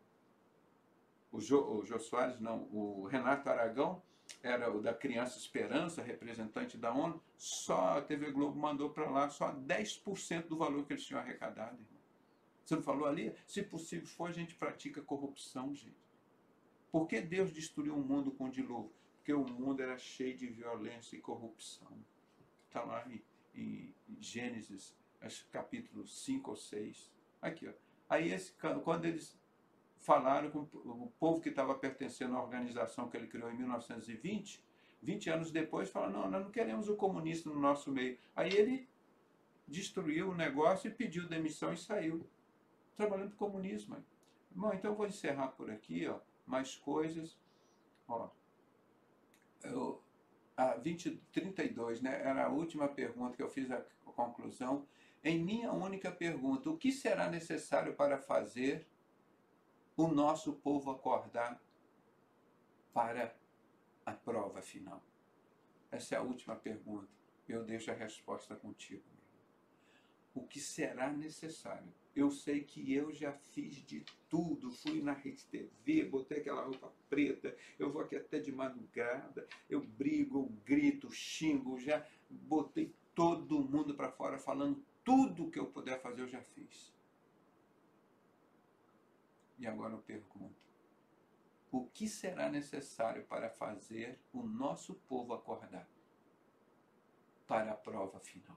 Jô Soares, não, o Renato Aragão, era o da Criança Esperança, representante da ONU, só a TV Globo mandou para lá só 10% do valor que eles tinham arrecadado, irmão. Você não falou ali? Se possível for, a gente pratica corrupção, gente. Por que Deus destruiu o mundo com o dilúvio? Porque o mundo era cheio de violência e corrupção. Está lá em Gênesis, capítulo 5 ou 6. Aqui, ó. Aí, quando eles falaram com o povo que estava pertencendo à organização que ele criou em 1920, 20 anos depois, falaram, não, nós não queremos o comunista no nosso meio. Aí ele destruiu o negócio e pediu demissão e saiu, trabalhando para o comunismo. Bom, então eu vou encerrar por aqui, ó, mais coisas. Ó, a 32, né, era a última pergunta que eu fiz a conclusão. Em minha única pergunta, o que será necessário para fazer o nosso povo acordar para a prova final? Essa é a última pergunta. Eu deixo a resposta contigo. O que será necessário? Eu sei que eu já fiz de tudo. Fui na Rede TV, botei aquela roupa preta, eu vou aqui até de madrugada, eu brigo, eu grito, xingo, já botei todo mundo para fora falando tudo que eu puder fazer, eu já fiz. E agora eu pergunto, o que será necessário para fazer o nosso povo acordar para a prova final?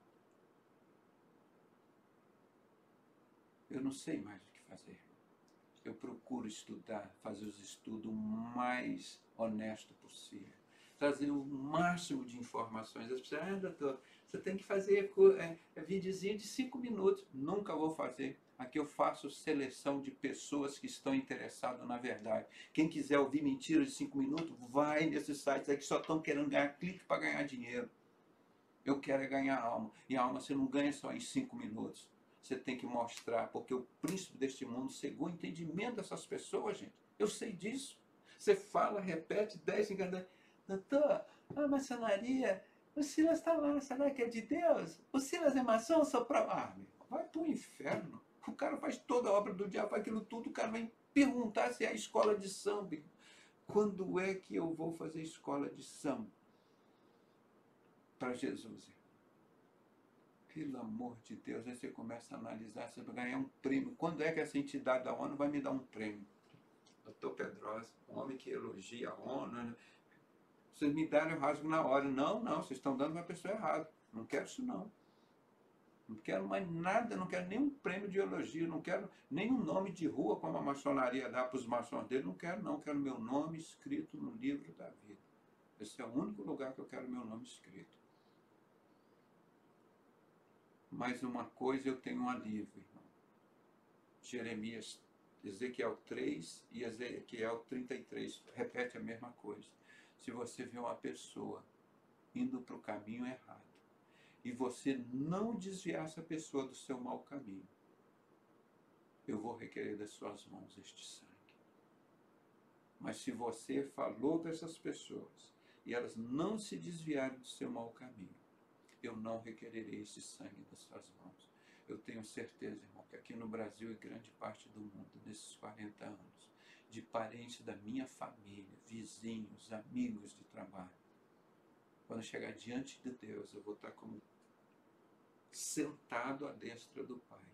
Eu não sei mais o que fazer. Eu procuro estudar, fazer os estudos o mais honesto possível. Trazer o máximo de informações. As pessoas, doutor, você tem que fazer videozinho de 5 minutos. Nunca vou fazer. Aqui eu faço seleção de pessoas que estão interessadas na verdade. Quem quiser ouvir mentiras de 5 minutos, vai nesses sites aí que só estão querendo ganhar clique para ganhar dinheiro. Eu quero é ganhar alma. E a alma você não ganha só em 5 minutos. Você tem que mostrar, porque o príncipe deste mundo cegou o entendimento dessas pessoas, gente. Eu sei disso. Você fala, repete, 10 enganos. Doutor, a maçonaria, o Silas está lá, será que é de Deus? O Silas é maçom, só para... Ah, meu, vai para o inferno. O cara faz toda a obra do diabo, faz aquilo tudo, o cara vai perguntar se é a escola de samba. Quando é que eu vou fazer escola de samba para Jesus? Pelo amor de Deus, aí você começa a analisar, você vai ganhar um prêmio. Quando é que essa entidade da ONU vai me dar um prêmio? Doutor Pedrosa, um homem que elogia a ONU, né? Vocês me deram, eu rasgo na hora. Não, vocês estão dando para a pessoa errada. Não quero isso não. Não quero mais nada, não quero nenhum prêmio de elogio, não quero nenhum nome de rua como a maçonaria dá para os maçons dele, não quero, quero meu nome escrito no livro da vida. Esse é o único lugar que eu quero meu nome escrito. Mas uma coisa eu tenho um alívio, irmão. Jeremias, Ezequiel 3 e Ezequiel 33 repete a mesma coisa. Se você vê uma pessoa indo para o caminho errado e você não desviar essa pessoa do seu mau caminho, eu vou requerer das suas mãos este sangue. Mas se você falou dessas pessoas e elas não se desviarem do seu mau caminho, eu não requererei esse sangue das suas mãos. Eu tenho certeza, irmão, que aqui no Brasil e grande parte do mundo, nesses 40 anos, de parentes da minha família, vizinhos, amigos de trabalho, quando chegar diante de Deus, eu vou estar como sentado à destra do Pai,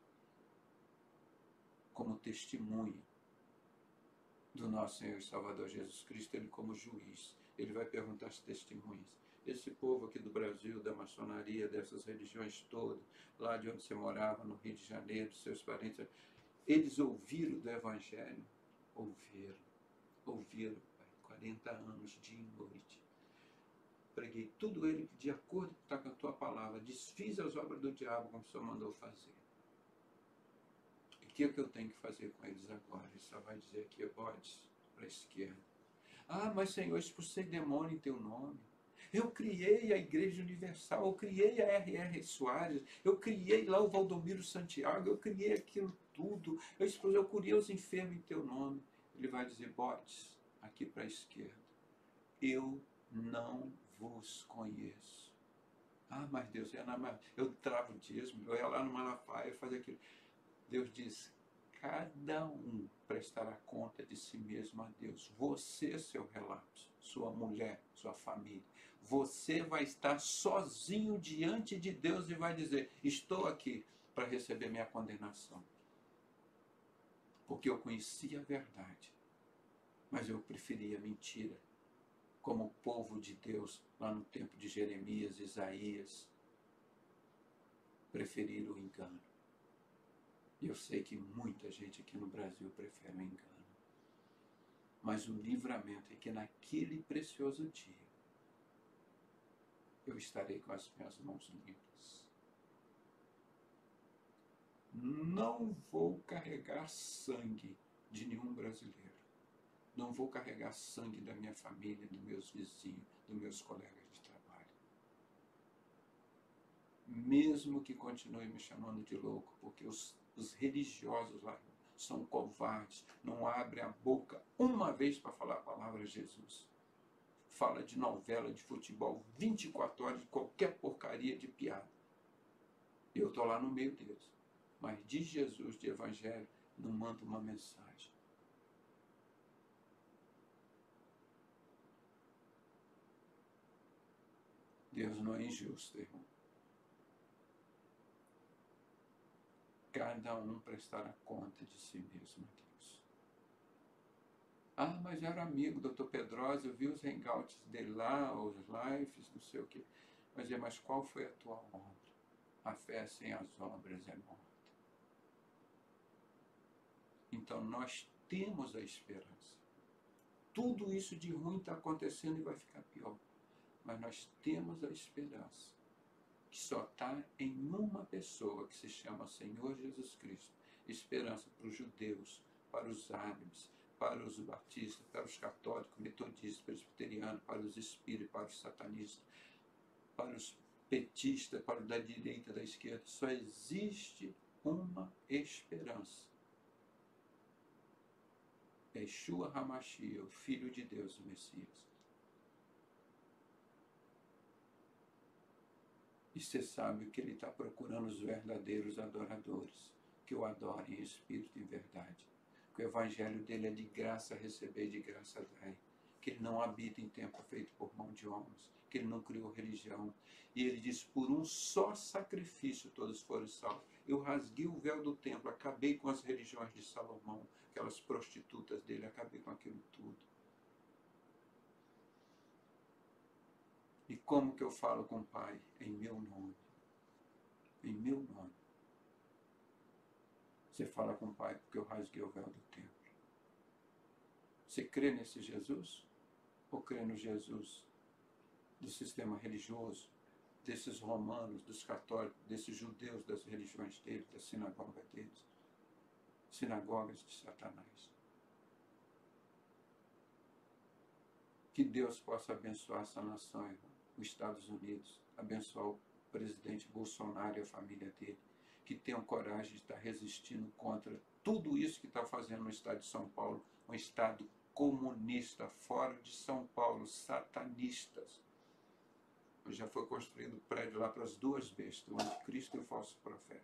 como testemunha do nosso Senhor e Salvador Jesus Cristo, Ele como juiz. Ele vai perguntar às testemunhas. Esse povo aqui do Brasil, da maçonaria, dessas religiões todas, lá de onde você morava, no Rio de Janeiro, seus parentes, eles ouviram do Evangelho? Ouviram, pai, 40 anos, dia e noite. Preguei tudo ele de acordo com a tua palavra, desfiz as obras do diabo como o Senhor mandou fazer. E o que é que eu tenho que fazer com eles agora? Ele só vai dizer aqui, bodes para a esquerda. Ah, mas Senhor, expulsei demônio em teu nome. Eu criei a Igreja Universal, eu criei a R.R. Soares, eu criei lá o Valdomiro Santiago, eu criei aquilo tudo, eu curei os enfermos em teu nome. Ele vai dizer, bodes, aqui para a esquerda, eu não vos conheço. Ah, mas Deus, eu travo o dízimo, eu ia lá no Malafaia, eu fazia aquilo. Deus diz, cada um prestará conta de si mesmo a Deus. Você, seu relapso, sua mulher, sua família. Você vai estar sozinho diante de Deus e vai dizer, estou aqui para receber minha condenação. Porque eu conhecia a verdade, mas eu preferia a mentira. Como o povo de Deus, lá no tempo de Jeremias, Isaías, preferiram o engano. E eu sei que muita gente aqui no Brasil prefere o engano. Mas o livramento é que naquele precioso dia, eu estarei com as minhas mãos limpas. Não vou carregar sangue de nenhum brasileiro. Não vou carregar sangue da minha família, dos meus vizinhos, dos meus colegas de trabalho. Mesmo que continue me chamando de louco, porque os religiosos lá são covardes, não abrem a boca uma vez para falar a palavra Jesus. Fala de novela, de futebol, 24 horas, de qualquer porcaria de piada. Eu estou lá no meio deles. Mas de Jesus, de Evangelho, não manda uma mensagem. Deus não é injusto, irmão. Cada um prestará conta de si mesmo a Deus. Ah, mas eu era amigo do Dr. Pedrosa, eu vi os hangouts dele lá, os lives, não sei o quê. Mas qual foi a tua obra? A fé sem as obras é morta. Então nós temos a esperança. Tudo isso de ruim está acontecendo e vai ficar pior. Mas nós temos a esperança, que só está em uma pessoa, que se chama Senhor Jesus Cristo. Esperança para os judeus, para os árabes, para os batistas, para os católicos, metodistas, presbiterianos, para os espíritas, para os satanistas, para os petistas, para o da direita, da esquerda. Só existe uma esperança. Yeshua HaMashiach, o Filho de Deus, o Messias. E você sabe que ele está procurando os verdadeiros adoradores, que o adorem em espírito e em verdade. Que o evangelho dele é de graça receber, de graça dar. Que ele não habita em templo feito por mão de homens, que ele não criou religião. E ele diz, por um só sacrifício todos foram salvos. Eu rasguei o véu do templo, acabei com as religiões de Salomão, aquelas prostitutas dele, acabei com aquilo tudo. E como que eu falo com o Pai? Em meu nome. Em meu nome. Você fala com o Pai porque eu rasguei o véu do templo. Você crê nesse Jesus? Ou crê no Jesus do sistema religioso, desses romanos, dos católicos, desses judeus, das religiões deles, da sinagoga deles? Sinagogas de Satanás. Que Deus possa abençoar essa nação, irmão, os Estados Unidos, abençoar o presidente Bolsonaro e a família dele, que tenham coragem de estar resistindo contra tudo isso que está fazendo no estado de São Paulo, um estado comunista, fora de São Paulo, satanistas. Já foi construído prédio lá para as duas bestas, o anticristo e o falso profeta.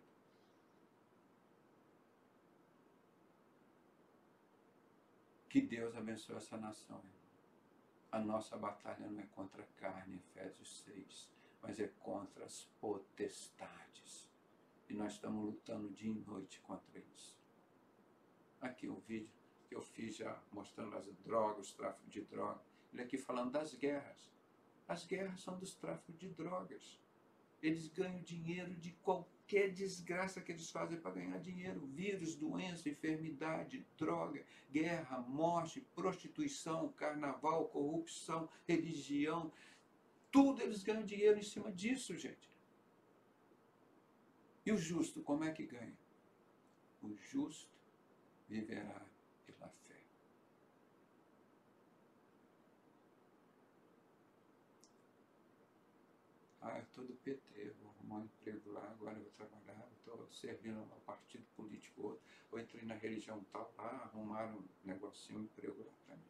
Que Deus abençoe essa nação, irmão. A nossa batalha não é contra a carne, Efésios 6, mas é contra as potestades. E nós estamos lutando dia e noite contra isso. Aqui o vídeo que eu fiz já mostrando as drogas, o tráfico de drogas. Ele aqui falando das guerras. As guerras são dos tráficos de drogas. Eles ganham dinheiro de qualquer desgraça que eles fazem para ganhar dinheiro. Vírus, doença, enfermidade, droga, guerra, morte, prostituição, carnaval, corrupção, religião. Tudo eles ganham dinheiro em cima disso, gente. E o justo, como é que ganha? O justo viverá pela fé. Ah, eu estou do PT, vou arrumar um emprego lá, agora eu vou trabalhar, estou servindo a um partido político outro, ou entrei na religião tal lá, arrumaram um negocinho, um emprego lá para mim.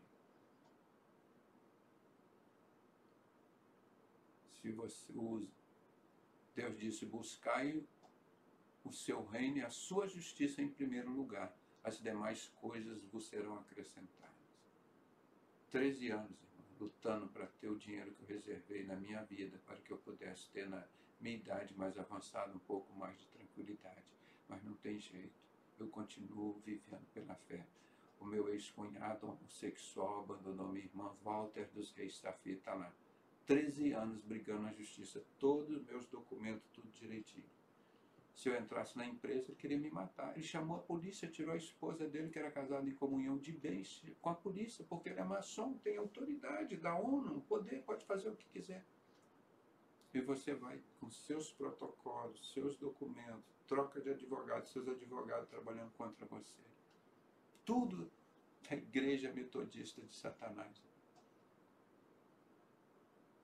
Se você usa, Deus disse, buscai o seu reino e a sua justiça em primeiro lugar, as demais coisas vos serão acrescentadas. 13 anos, irmão, lutando para ter o dinheiro que eu reservei na minha vida, para que eu pudesse ter na minha idade mais avançada um pouco mais de tranquilidade. Mas não tem jeito, eu continuo vivendo pela fé. O meu ex-cunhado homossexual abandonou minha irmã, Walter dos Reis Safi, está lá. 13 anos brigando na justiça, todos os meus documentos, tudo direitinho. Se eu entrasse na empresa, ele queria me matar. Ele chamou a polícia, tirou a esposa dele, que era casada em comunhão de bens, com a polícia, porque ele é maçom, tem autoridade da ONU, poder, pode fazer o que quiser. E você vai com seus protocolos, seus documentos, troca de advogado, seus advogados trabalhando contra você. Tudo da igreja metodista de Satanás.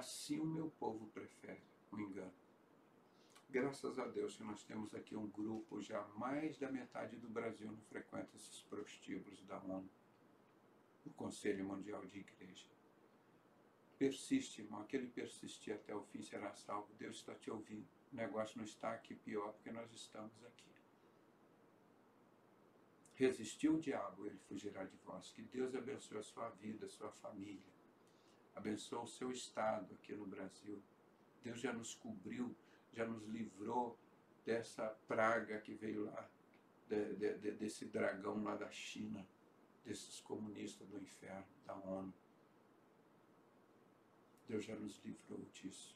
assim o meu povo prefere o engano. Graças a Deus que nós temos aqui um grupo, já mais da metade do Brasil não frequenta esses prostíbulos da ONU, do Conselho Mundial de Igreja. Persiste, irmão, aquele persistir até o fim será salvo. Deus está te ouvindo. O negócio não está aqui pior porque nós estamos aqui. Resistiu o diabo, ele fugirá de vós. Que Deus abençoe a sua vida, a sua família. Abençoe o seu estado aqui no Brasil. Deus já nos cobriu, já nos livrou dessa praga que veio lá, desse dragão lá da China, desses comunistas do inferno, da ONU. Deus já nos livrou disso.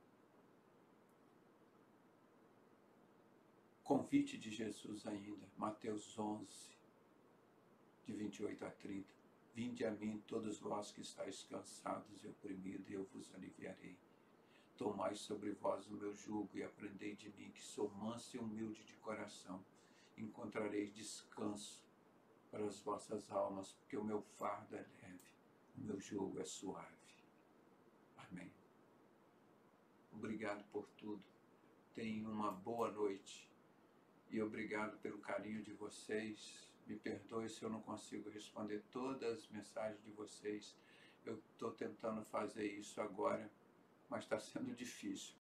Convite de Jesus ainda, Mateus 11, de 28 a 30. Vinde a mim, todos vós que estáis cansados e oprimidos, e eu vos aliviarei. Tomai sobre vós o meu jugo e aprendei de mim, que sou manso e humilde de coração. Encontrareis descanso para as vossas almas, porque o meu fardo é leve, o meu jugo é suave. Amém. Obrigado por tudo. Tenham uma boa noite. E obrigado pelo carinho de vocês. Me perdoe se eu não consigo responder todas as mensagens de vocês. Eu estou tentando fazer isso agora, mas está sendo difícil.